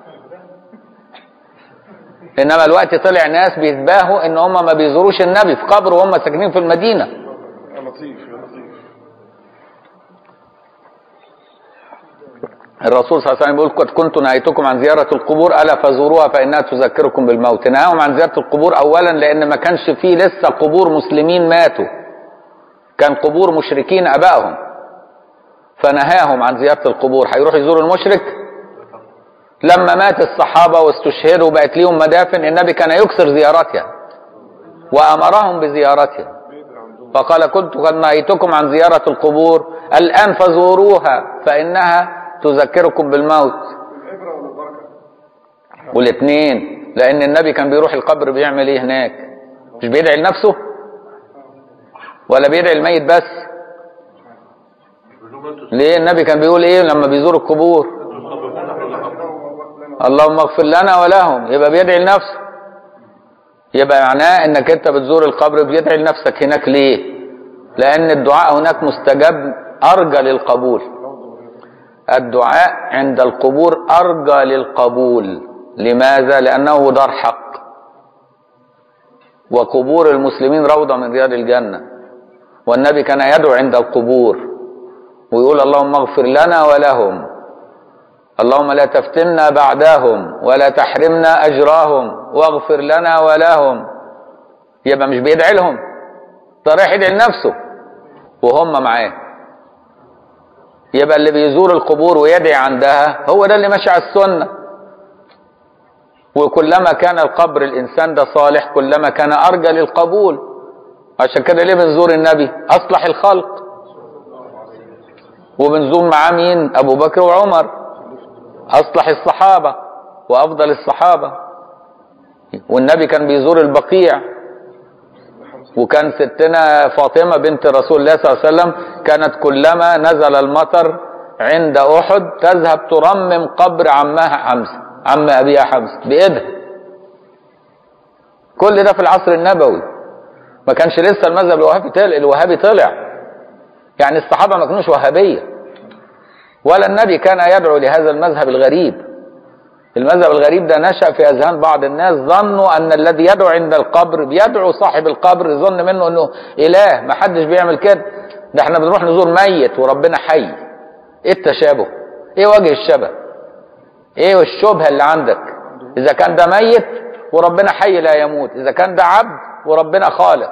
[SPEAKER 1] انما الوقت طلع ناس بيتباهوا ان هم ما بيزوروش النبي في قبره وهم ساكنين في المدينة. الرسول صلى الله عليه وسلم يقول قد كنت نهيتكم عن زيارة القبور ألا فزوروها فإنها تذكركم بالموت. نهاهم عن زيارة القبور أولا لأن ما كانش فيه لسه قبور مسلمين ماتوا، كان قبور مشركين أبائهم، فنهاهم عن زيارة القبور. هيروح يزور المشرك؟ لما مات الصحابة واستشهدوا بقت ليهم مدافن، النبي كان يكثر زيارتها وأمرهم بزيارتها، فقال كنت قد نهيتكم عن زيارة القبور الآن فزوروها فإنها تذكركم بالموت. والاثنين، لأن النبي كان بيروح القبر بيعمل ايه هناك؟ مش بيدعي لنفسه ولا بيدعي الميت بس؟ ليه النبي كان بيقول ايه لما بيزور القبور؟ اللهم اغفر لنا ولهم. يبقى بيدعي لنفسه، يبقى معناه انك انت بتزور القبر بيدعي لنفسك هناك. ليه؟ لان الدعاء هناك مستجاب ارجى للقبول. الدعاء عند القبور ارجى للقبول. لماذا؟ لانه دار حق، وقبور المسلمين روضة من رياض الجنة، والنبي كان يدعو عند القبور ويقول اللهم اغفر لنا ولهم، اللهم لا تفتنا بعدهم ولا تحرمنا اجرهم واغفر لنا ولهم. يبقى مش بيدعي لهم، ده رايح يدعي لنفسه وهم معاه. يبقى اللي بيزور القبور ويدعي عندها هو ده اللي ماشي على السنة. وكلما كان القبر الانسان ده صالح كلما كان ارجى للقبول. عشان كده ليه بنزور النبي؟ اصلح الخلق. وبنزور معاه مين؟ ابو بكر وعمر، اصلح الصحابة وافضل الصحابة. والنبي كان بيزور البقيع، وكان ستنا فاطمة بنت رسول الله صلى الله عليه وسلم كانت كلما نزل المطر عند احد تذهب ترمم قبر عمها حمزة، عم ابيها حمزة بايدها. كل ده في العصر النبوي، ما كانش لسه المذهب الوهابي طلع. يعني الصحابة ما كانوش وهابية، ولا النبي كان يدعو لهذا المذهب الغريب. المذهب الغريب ده نشأ في أذهان بعض الناس، ظنوا أن الذي يدعو عند القبر بيدعو صاحب القبر، ظن منه أنه إله. ما حدش بيعمل كده، ده احنا بنروح نزور ميت وربنا حي. ايه التشابه؟ ايه وجه الشبه؟ ايه الشبهة اللي عندك؟ إذا كان ده ميت وربنا حي لا يموت، إذا كان ده عبد وربنا خالق،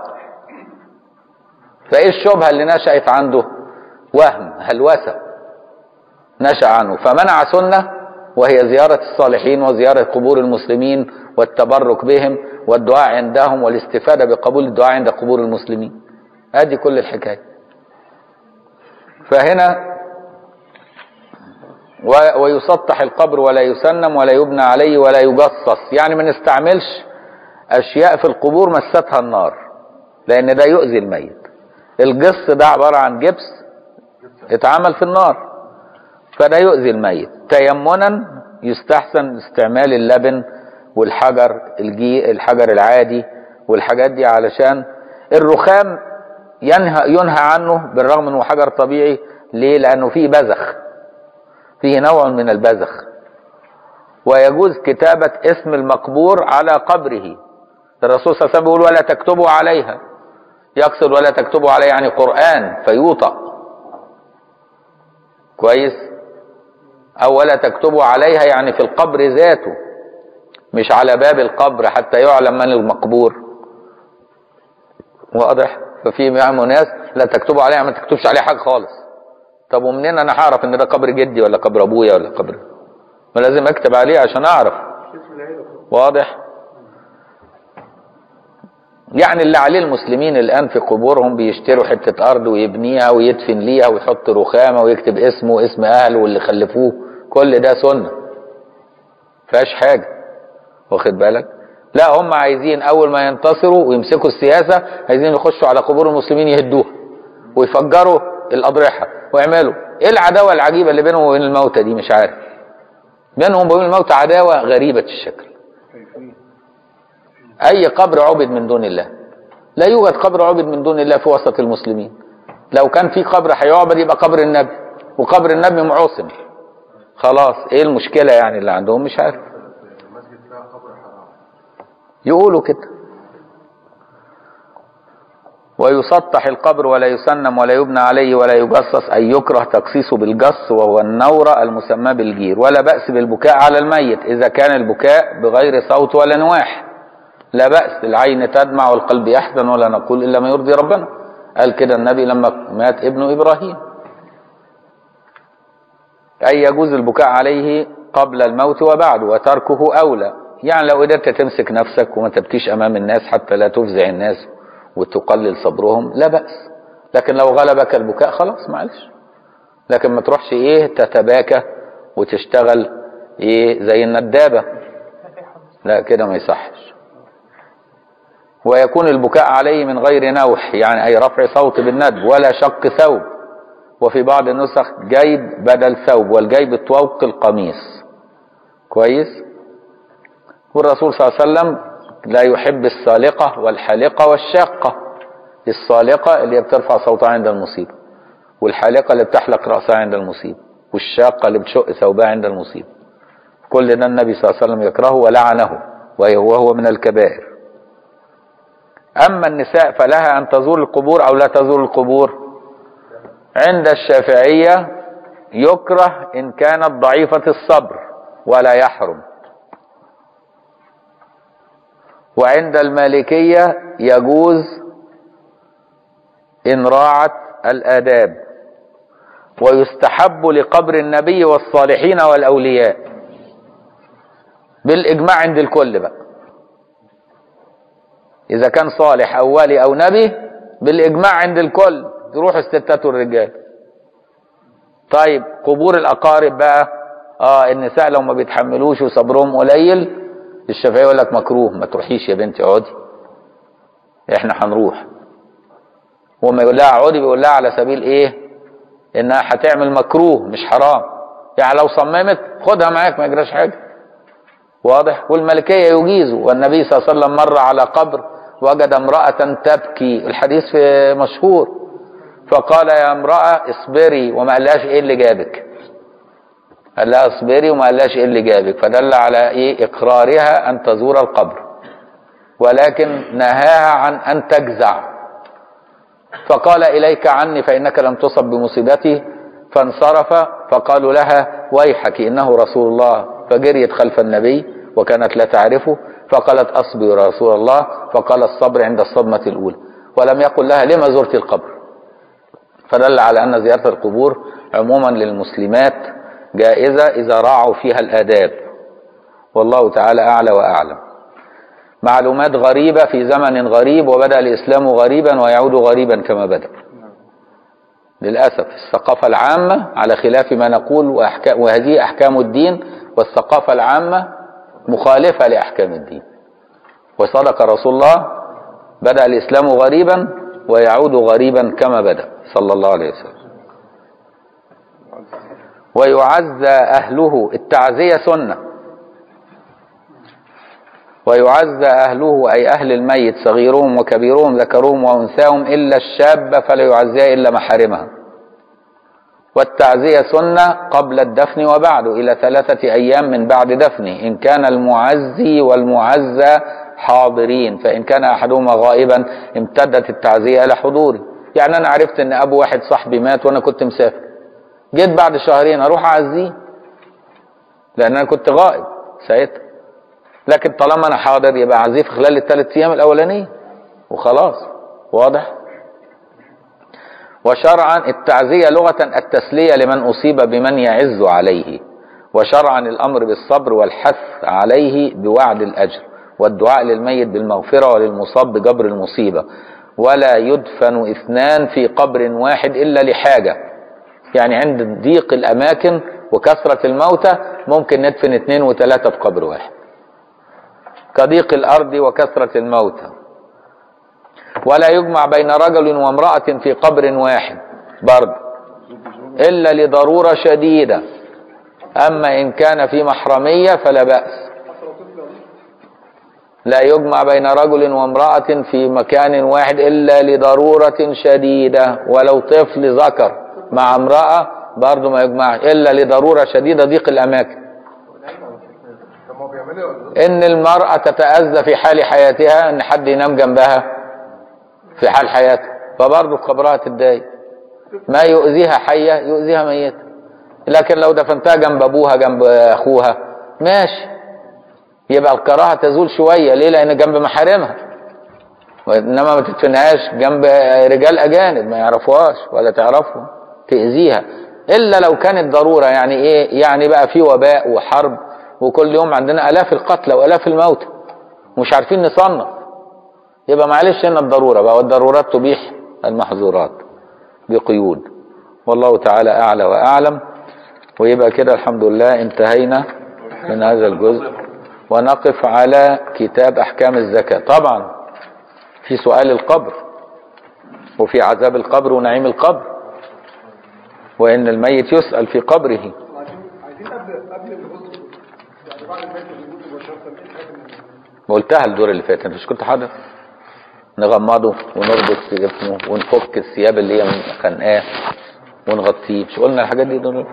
[SPEAKER 1] فايه الشبهة اللي نشأت عنده؟ وهم، هلوسة نشأ عنه، فمنع سنة وهي زيارة الصالحين وزيارة قبور المسلمين والتبرك بهم والدعاء عندهم والاستفادة بقبول الدعاء عند قبور المسلمين. هذه كل الحكاية. فهنا ويسطح القبر ولا يسنم ولا يبنى عليه ولا يجصص، يعني ما نستعملش أشياء في القبور مستها النار، لأن ده يؤذي الميت. الجص ده عبارة عن جبس اتعمل في النار، فده يؤذي الميت. تيمنا يستحسن استعمال اللبن والحجر الحجر العادي والحاجات دي، علشان الرخام ينهى عنه بالرغم انه حجر طبيعي. ليه؟ لانه فيه بذخ، فيه نوع من البذخ. ويجوز كتابة اسم المقبور على قبره. الرسول صلى الله عليه وسلم بيقول ولا تكتبوا عليها، يقصد ولا تكتبوا عليه يعني قرآن فيوطأ كويس، او ولا تكتبوا عليها يعني في القبر ذاته، مش على باب القبر حتى يعلم من المقبور. واضح؟ ففي ناس لا تكتبوا عليها، ما تكتبش عليها حاجه خالص. طب ومنين انا هعرف ان ده قبر جدي ولا قبر ابويا ولا قبر؟ ما لازم اكتب عليه عشان اعرف. واضح؟ يعني اللي عليه المسلمين الآن في قبورهم بيشتروا حتة أرض ويبنيها ويدفن ليها ويحط رخامة ويكتب اسمه واسم أهله واللي خلفوه، كل ده سنة فيهاش حاجة. واخد بالك؟ لا، هم عايزين أول ما ينتصروا ويمسكوا السياسة عايزين يخشوا على قبور المسلمين يهدوها ويفجروا الأضرحة ويعملوا. إيه العداوة العجيبة اللي بينهم وبين الموتى دي؟ مش عارف. بينهم وبين الموتى عداوة غريبة الشكل. أي قبر عبد من دون الله؟ لا يوجد قبر عبد من دون الله في وسط المسلمين. لو كان في قبر هيعبد يبقى قبر النبي، وقبر النبي معصم. خلاص، ايه المشكلة يعني اللي عندهم؟ مش عارف. يقولوا كده. ويسطح القبر ولا يسنم ولا يبنى عليه ولا يجصص، أي يكره تقصيصه بالجص وهو النورة المسمى بالجير. ولا بأس بالبكاء على الميت إذا كان البكاء بغير صوت ولا نواح، لا بأس، العين تدمع والقلب يحزن ولا نقول إلا ما يرضي ربنا، قال كده النبي لما مات ابن إبراهيم. أي يجوز البكاء عليه قبل الموت وبعده، وتركه أولى. يعني لو قدرت تمسك نفسك وما تبكيش أمام الناس حتى لا تفزع الناس وتقلل صبرهم لا بأس، لكن لو غلبك البكاء خلاص معلش، لكن ما تروحش تتباكى وتشتغل زي الندابة، لا كده ما يصحش. ويكون البكاء عليه من غير نوح، يعني أي رفع صوت بالندب، ولا شق ثوب، وفي بعض النسخ جيب بدل ثوب، والجيب طوق القميص. كويس. والرسول صلى الله عليه وسلم لا يحب الصالقة والحالقة والشاقة. الصالقة اللي بترفع صوتها عند المصيبة، والحالقة اللي بتحلق رأسها عند المصيبة، والشاقة اللي بتشق ثوبها عند المصيبة. كل ده النبي صلى الله عليه وسلم يكرهه ولعنه، وهو من الكبائر. أما النساء فلها أن تزور القبور أو لا تزور القبور. عند الشافعية يكره إن كانت ضعيفة الصبر ولا يحرم، وعند المالكية يجوز إن راعت الآداب، ويستحب لقبر النبي والصالحين والأولياء بالإجماع عند الكل بقى. إذا كان صالح أو ولي أو نبي بالإجماع عند الكل، تروح الستات والرجال. طيب قبور الأقارب بقى، النساء لو ما بيتحملوش وصبرهم قليل، الشافعي يقول لك مكروه، ما تروحيش يا بنتي اقعدي، احنا هنروح. وما يقول لها اقعدي بيقول لها على سبيل انها هتعمل مكروه مش حرام، يعني لو صممت خدها معاك ما يجراش حاجه. واضح. والملكيه يجيزوا. والنبي صلى الله عليه وسلم مر على قبر وجد امراه تبكي، الحديث في مشهور، فقال يا امراه اصبري، وما قالهاش ايه اللي جابك، قال لها اصبري وما قالهاش ايه اللي جابك، فدل على اقرارها ان تزور القبر، ولكن نهاها عن ان تجزع. فقال اليك عني فانك لم تصب بمصيبتي، فانصرف. فقالوا لها ويحك انه رسول الله، فجريت خلف النبي وكانت لا تعرفه، فقالت اصبر يا رسول الله، فقال الصبر عند الصدمة الاولى، ولم يقل لها لما زرت القبر. فدل على ان زيارة القبور عموما للمسلمات جائزة إذا راعوا فيها الآداب، والله تعالى أعلى وأعلم. معلومات غريبة في زمن غريب، وبدأ الإسلام غريبا ويعود غريبا كما بدأ للأسف. الثقافة العامة على خلاف ما نقول، وهذه أحكام الدين، والثقافة العامة مخالفة لأحكام الدين. وصدق رسول الله، بدأ الإسلام غريبا ويعود غريبا كما بدأ صلى الله عليه وسلم. ويعزى أهله، التعزية سنة. ويعزى أهله أي أهل الميت، صغيرهم وكبيرهم ذكرهم وأنثاهم إلا الشاب فلا يعزيها إلا محارمها. والتعزية سنة قبل الدفن وبعده إلى 3 أيام من بعد دفنه، إن كان المعزي والمعزى حاضرين، فإن كان أحدهما غائبا امتدت التعزية إلى حضوري. يعني أنا عرفت أن أبو واحد صاحبي مات وأنا كنت مسافر، جيت بعد شهرين اروح اعزيه لان انا كنت غائب ساعتها، لكن طالما انا حاضر يبقى اعزيه في خلال ال3 ايام الاولانيه وخلاص. واضح. وشرعا التعزية لغة التسلية لمن اصيب بمن يعز عليه، وشرعا الامر بالصبر والحث عليه بوعد الاجر، والدعاء للميت بالمغفرة وللمصاب بجبر المصيبة. ولا يدفن 2 في قبر واحد الا لحاجة، يعني عند ضيق الأماكن وكثرة الموتى ممكن ندفن 2 و3 في قبر واحد، كضيق الأرض وكثرة الموتى. ولا يجمع بين رجل وامرأة في قبر واحد برضه إلا لضرورة شديدة، أما إن كان في محرمية فلا بأس. لا يجمع بين رجل وامرأة في مكان واحد إلا لضرورة شديدة، ولو طفل ذكر مع امرأة برضه ما يجمعش إلا لضرورة شديدة ضيق الأماكن. إن المرأة تتأذى في حال حياتها إن حد ينام جنبها في حال حياتها، فبرضه في قبرها تتضايق. ما يؤذيها حية يؤذيها ميتة. لكن لو دفنتها جنب ابوها جنب اخوها ماشي، يبقى الكراهة تزول شوية. ليه؟ لان جنب محارمها. انما ما تدفنهاش جنب رجال اجانب ما يعرفوهاش ولا تعرفهم، تأذيها. الا لو كانت ضرورة. يعني ايه؟ يعني بقى في وباء وحرب وكل يوم عندنا الاف القتلى والاف الموتى مش عارفين نصنف، يبقى معلش هنا الضرورة بقى، والضرورات تبيح المحظورات بقيود. والله تعالى اعلى واعلم. ويبقى كده الحمد لله انتهينا من هذا الجزء، ونقف على كتاب احكام الزكاة. طبعا في سؤال القبر، وفي عذاب القبر ونعيم القبر، وان الميت يسأل في قبره.
[SPEAKER 4] عايزين قبل الغسل يعني بعد الميت الوضوء مباشرة.
[SPEAKER 1] قلتها الدور اللي فات، انت مش كنت حاضر؟ نغمضه ونربط جسمه ونفك الثياب اللي هي خانقاه ونغطيه. مش قلنا الحاجات دي دول؟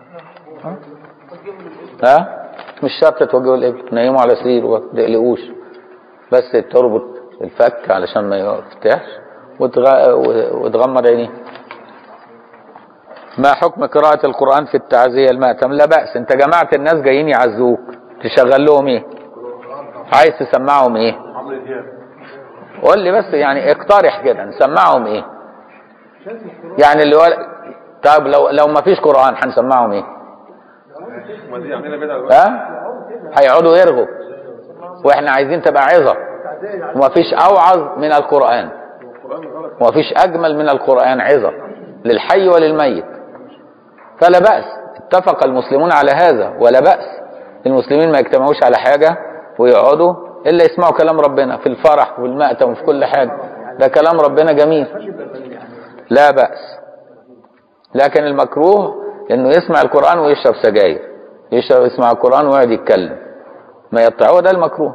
[SPEAKER 1] ها؟ مش شرط توجهوا الابل، نيموا على سرير وما تقلقوش، بس تربط الفك علشان ما يفتحش وتغمض عينيه. ما حكم قراءة القرآن في التعزية المأتم؟ لا بأس. انت جماعة الناس جايين يعزوك، تشغل لهم ايه؟ عايز تسمعهم ايه؟ قول لي بس، يعني اقترح كده نسمعهم ايه؟ يعني اللي طب لو ما فيش قرآن هنسمعهم ايه؟ ها؟ هيقعدوا يرغوا، واحنا عايزين تبقى عظة. وما فيش اوعظ من القرآن، وما فيش اجمل من القرآن عظة للحي وللميت. فلا بأس، اتفق المسلمون على هذا ولا بأس. المسلمين ما يجتمعوش على حاجة ويقعدوا إلا يسمعوا كلام ربنا في الفرح والمأتم وفي كل حاجة. ده كلام ربنا جميل، لا بأس. لكن المكروه إنه يسمع القرآن ويشرب سجاير، يسمع القرآن ويقعد يتكلم ما يقطعوه، ده المكروه.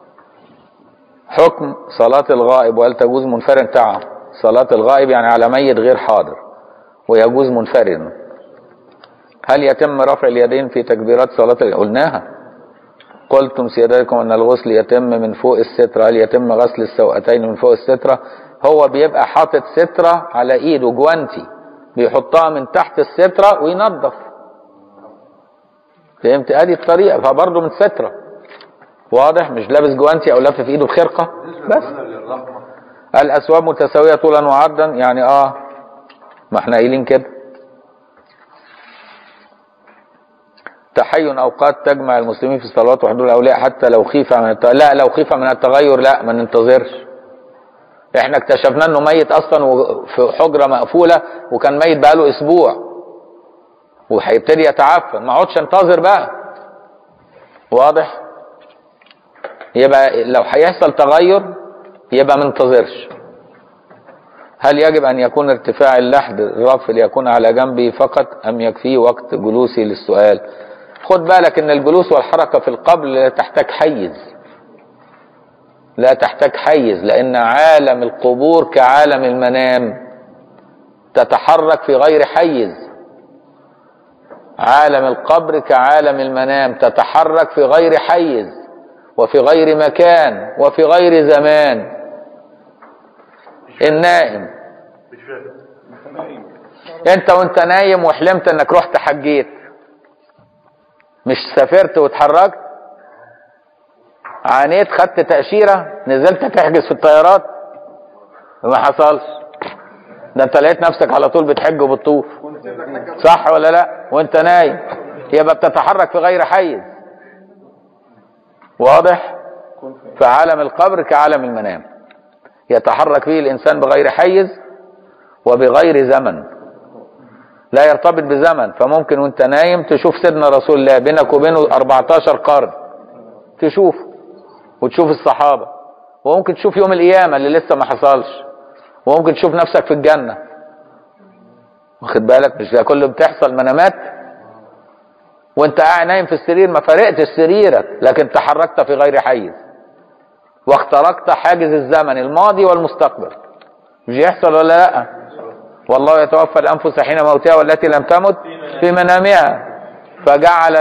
[SPEAKER 1] حكم صلاة الغائب، وهل تجوز منفرد؟ تعم صلاة الغائب يعني على ميت غير حاضر، ويجوز منفرد. هل يتم رفع اليدين في تكبيرات صلاة؟ قلناها. قلتم سيادتكم ان الغسل يتم من فوق السترة. هل يتم غسل السوأتين من فوق السترة؟ هو بيبقى حاطط سترة على ايده، جوانتي بيحطها من تحت السترة وينظف. فهمت؟ ادي الطريقة، فبرضه من سترة. واضح؟ مش لابس جوانتي او لافف ايده بخرقة بس. الاسواب متساوية طولا وعرضا، يعني ما احنا قايلين كده. تحين اوقات تجمع المسلمين في الصلوات وحضور الاولياء حتى لو خيف من لا، لو خيف من التغير لا، ما ننتظرش. احنا اكتشفنا انه ميت اصلا في حجرة مقفولة، وكان ميت بقاله اسبوع وهيبتدي يتعفن، ما اقعدش انتظر بقى. واضح؟ يبقى لو هيحصل تغير يبقى ما ننتظرش. هل يجب ان يكون ارتفاع اللحد الرف ليكون على جنبه فقط ام يكفيه وقت جلوسي للسؤال؟ خد بالك ان الجلوس والحركة في القبر لا تحتاج حيز، لا تحتاج حيز، لان عالم القبور كعالم المنام، تتحرك في غير حيز. عالم القبر كعالم المنام، تتحرك في غير حيز وفي غير مكان وفي غير زمان. النائم، انت وانت نايم وحلمت انك رحت حجيت، مش سافرت واتحركت، عانيت، خدت تأشيرة، نزلت تحجز في الطيارات، ما حصلش. ده انت لقيت نفسك على طول بتحج وبتطوف، صح ولا لا؟ وانت نايم، يبقى بتتحرك في غير حيز. واضح؟ فعالم القبر كعالم المنام، يتحرك فيه الانسان بغير حيز وبغير زمن، لا يرتبط بزمن. فممكن وانت نايم تشوف سيدنا رسول الله بينك وبينه 14 قرن، تشوف وتشوف الصحابة، وممكن تشوف يوم القيامة اللي لسه ما حصلش، وممكن تشوف نفسك في الجنة. واخد بالك؟ مش ده كله بتحصل منامات؟ وانت قاعد نايم في السرير ما فرقتش سريرك، لكن تحركت في غير حيز واخترقت حاجز الزمن الماضي والمستقبل. مش يحصل ولا لا؟ والله يتوفى الانفس حين موتها والتي لم تمت في منامها، فجعل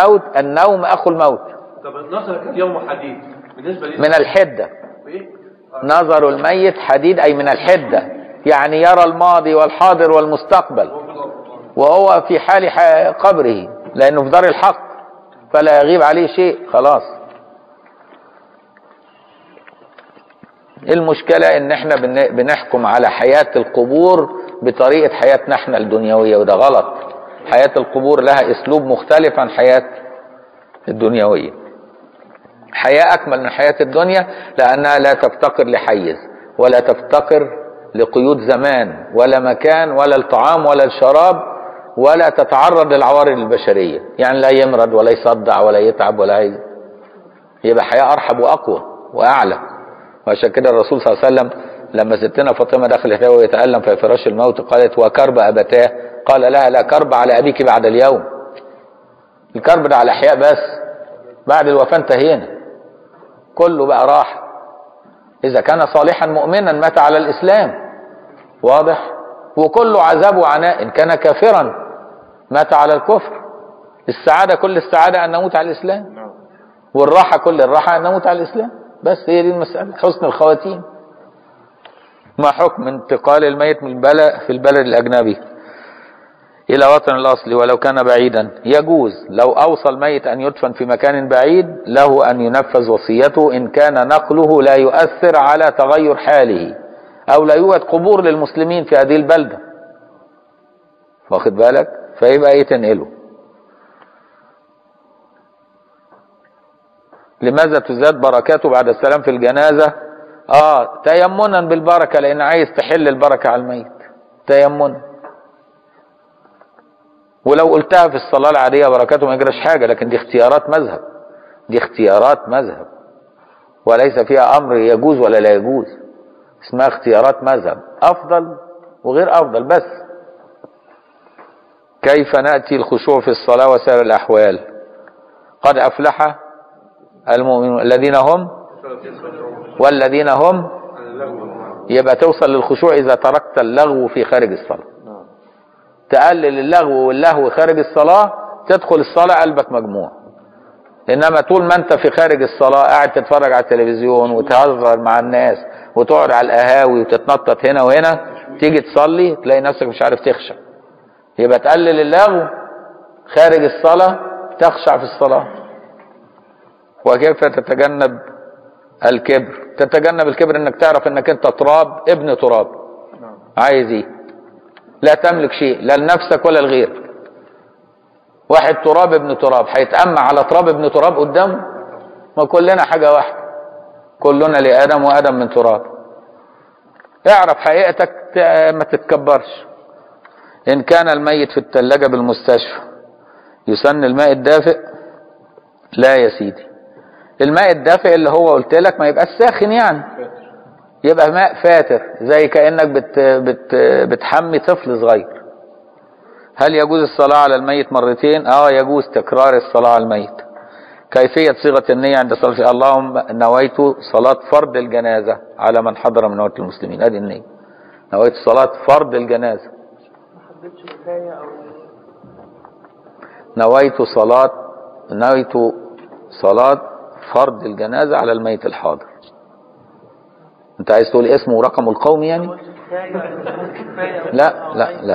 [SPEAKER 1] النوم اخو الموت.
[SPEAKER 3] طب النصر كان يوم حديد بالنسبه لي
[SPEAKER 1] من الحده.
[SPEAKER 3] ايه؟
[SPEAKER 1] نظر الميت حديد أي من الحدة، يعني يرى الماضي والحاضر والمستقبل وهو في حال قبره، لأنه في دار الحق فلا يغيب عليه شيء. خلاص. المشكلة ان احنا بنحكم على حياة القبور بطريقة حياتنا احنا الدنيوية، وده غلط. حياة القبور لها اسلوب مختلف عن حياة الدنيوية. حياة اكمل من حياة الدنيا لانها لا تفتقر لحيز ولا تفتقر لقيود زمان ولا مكان ولا الطعام ولا الشراب، ولا تتعرض للعوارض البشرية، يعني لا يمرض ولا يصدع ولا يتعب ولا يبقى حياة ارحب واقوى واعلى. وعشان كده الرسول صلى الله عليه وسلم لما ستنا فاطمة دخلت وهو يتألم في فراش الموت قالت وكرب أبتاه، قال لها لا كرب على أبيك بعد اليوم. الكرب ده على أحياء بس، بعد الوفاة انتهينا، كله بقى راح. إذا كان صالحا مؤمنا مات على الإسلام، واضح، وكله عذاب وعناء. إن كان كافرا مات على الكفر. السعادة كل السعادة أن نموت على الإسلام، والراحة كل الراحة أن نموت على الإسلام. بس هي دي المسألة، حسن الخواتيم. ما حكم انتقال الميت من في البلد الأجنبي إلى وطن الأصلي ولو كان بعيدا؟ يجوز لو أوصى الميت أن يدفن في مكان بعيد له أن ينفذ وصيته إن كان نقله لا يؤثر على تغير حاله أو لا يوجد قبور للمسلمين في هذه البلدة، واخد بالك؟ فيبقى ايه تنقله. لماذا تزداد بركاته بعد السلام في الجنازة؟ تيمنا بالبركة، لأن عايز تحل البركة على الميت تيمنا. ولو قلتها في الصلاة العادية بركاته ما يجراش حاجة، لكن دي اختيارات مذهب، دي اختيارات مذهب وليس فيها أمر يجوز ولا لا يجوز، اسمها اختيارات مذهب، أفضل وغير أفضل. بس كيف نأتي الخشوع في الصلاة وسائر الأحوال؟ قد أفلح المؤمنون الذين هم والذين هم، يبقى توصل للخشوع إذا تركت اللغو في خارج الصلاة. تقلل اللغو واللهو خارج الصلاة تدخل الصلاة قلبك مجموع. إنما طول ما أنت في خارج الصلاة قاعد تتفرج على التلفزيون وتهزر مع الناس وتقعد على القهاوي وتتنطط هنا وهنا، تيجي تصلي تلاقي نفسك مش عارف تخشع. يبقى تقلل اللغو خارج الصلاة تخشع في الصلاة. وكيف تتجنب الكبر؟ تتجنب الكبر انك تعرف انك انت تراب ابن تراب. عايز ايه؟ لا تملك شيء لا لنفسك ولا لغيرك. واحد تراب ابن تراب هيتأمى على تراب ابن تراب قدامه؟ ما كلنا حاجة واحدة، كلنا لآدم وآدم من تراب. اعرف حقيقتك ما تتكبرش. ان كان الميت في الثلاجة بالمستشفى يسن الماء الدافئ؟ لا يا سيدي، الماء الدافئ اللي هو قلت لك ما يبقى الساخن، يعني يبقى ماء فاتر زي كأنك بتحمي طفل صغير. هل يجوز الصلاة على الميت مرتين؟ يجوز تكرار الصلاة على الميت. كيفية صيغة النية عند صلاة؟ اللهم نويت صلاة فرض الجنازة على من حضر من موت المسلمين. ادي النية، نويت صلاة فرض الجنازة. نويت صلاة فرض الجنازة على الميت الحاضر. انت عايز تقول اسمه ورقمه القومي يعني؟ لا لا لا, لا.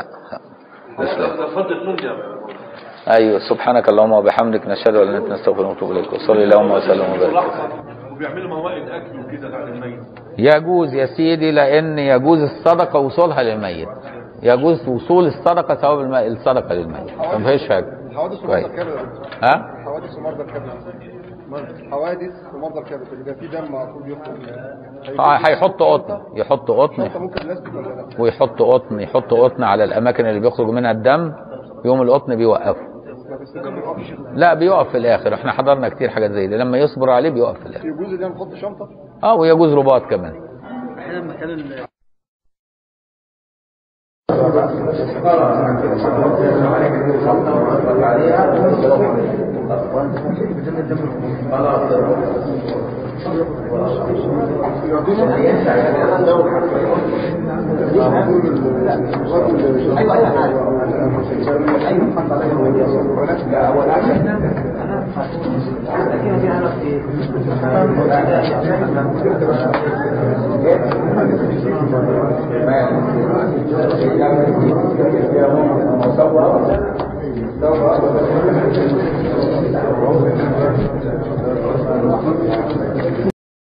[SPEAKER 1] ايوه. سبحانك اللهم وبحمدك نشهد ان لا اله الا انت نستغفرك ونتوب اليك. وصلي اللهم وسلم وبارك.
[SPEAKER 3] وبيعملوا موائد اكل وكده على الميت.
[SPEAKER 1] يجوز يا سيدي، لان يجوز الصدقه وصولها للميت، يجوز وصول الصدقه ثواب الصدقه للميت، ما فيش حاجه.
[SPEAKER 4] حوادث ومرضى الكبد. حوادث ومرضى الكبد. حوادث ومرضى الكبد اللي في دم المفروض يخرج.
[SPEAKER 1] هيحط قطن، يحط قطن ويحط قطن، يحط قطن على الاماكن اللي بيخرج منها الدم، يوم القطن بيوقفه. لا بيقف في الاخر، احنا حضرنا كتير حاجات زي دي، لما يصبر عليه بيقف في الاخر.
[SPEAKER 4] يجوز ده نحط شنطه؟
[SPEAKER 1] ويجوز رباط كمان.
[SPEAKER 5] لكن في أنا في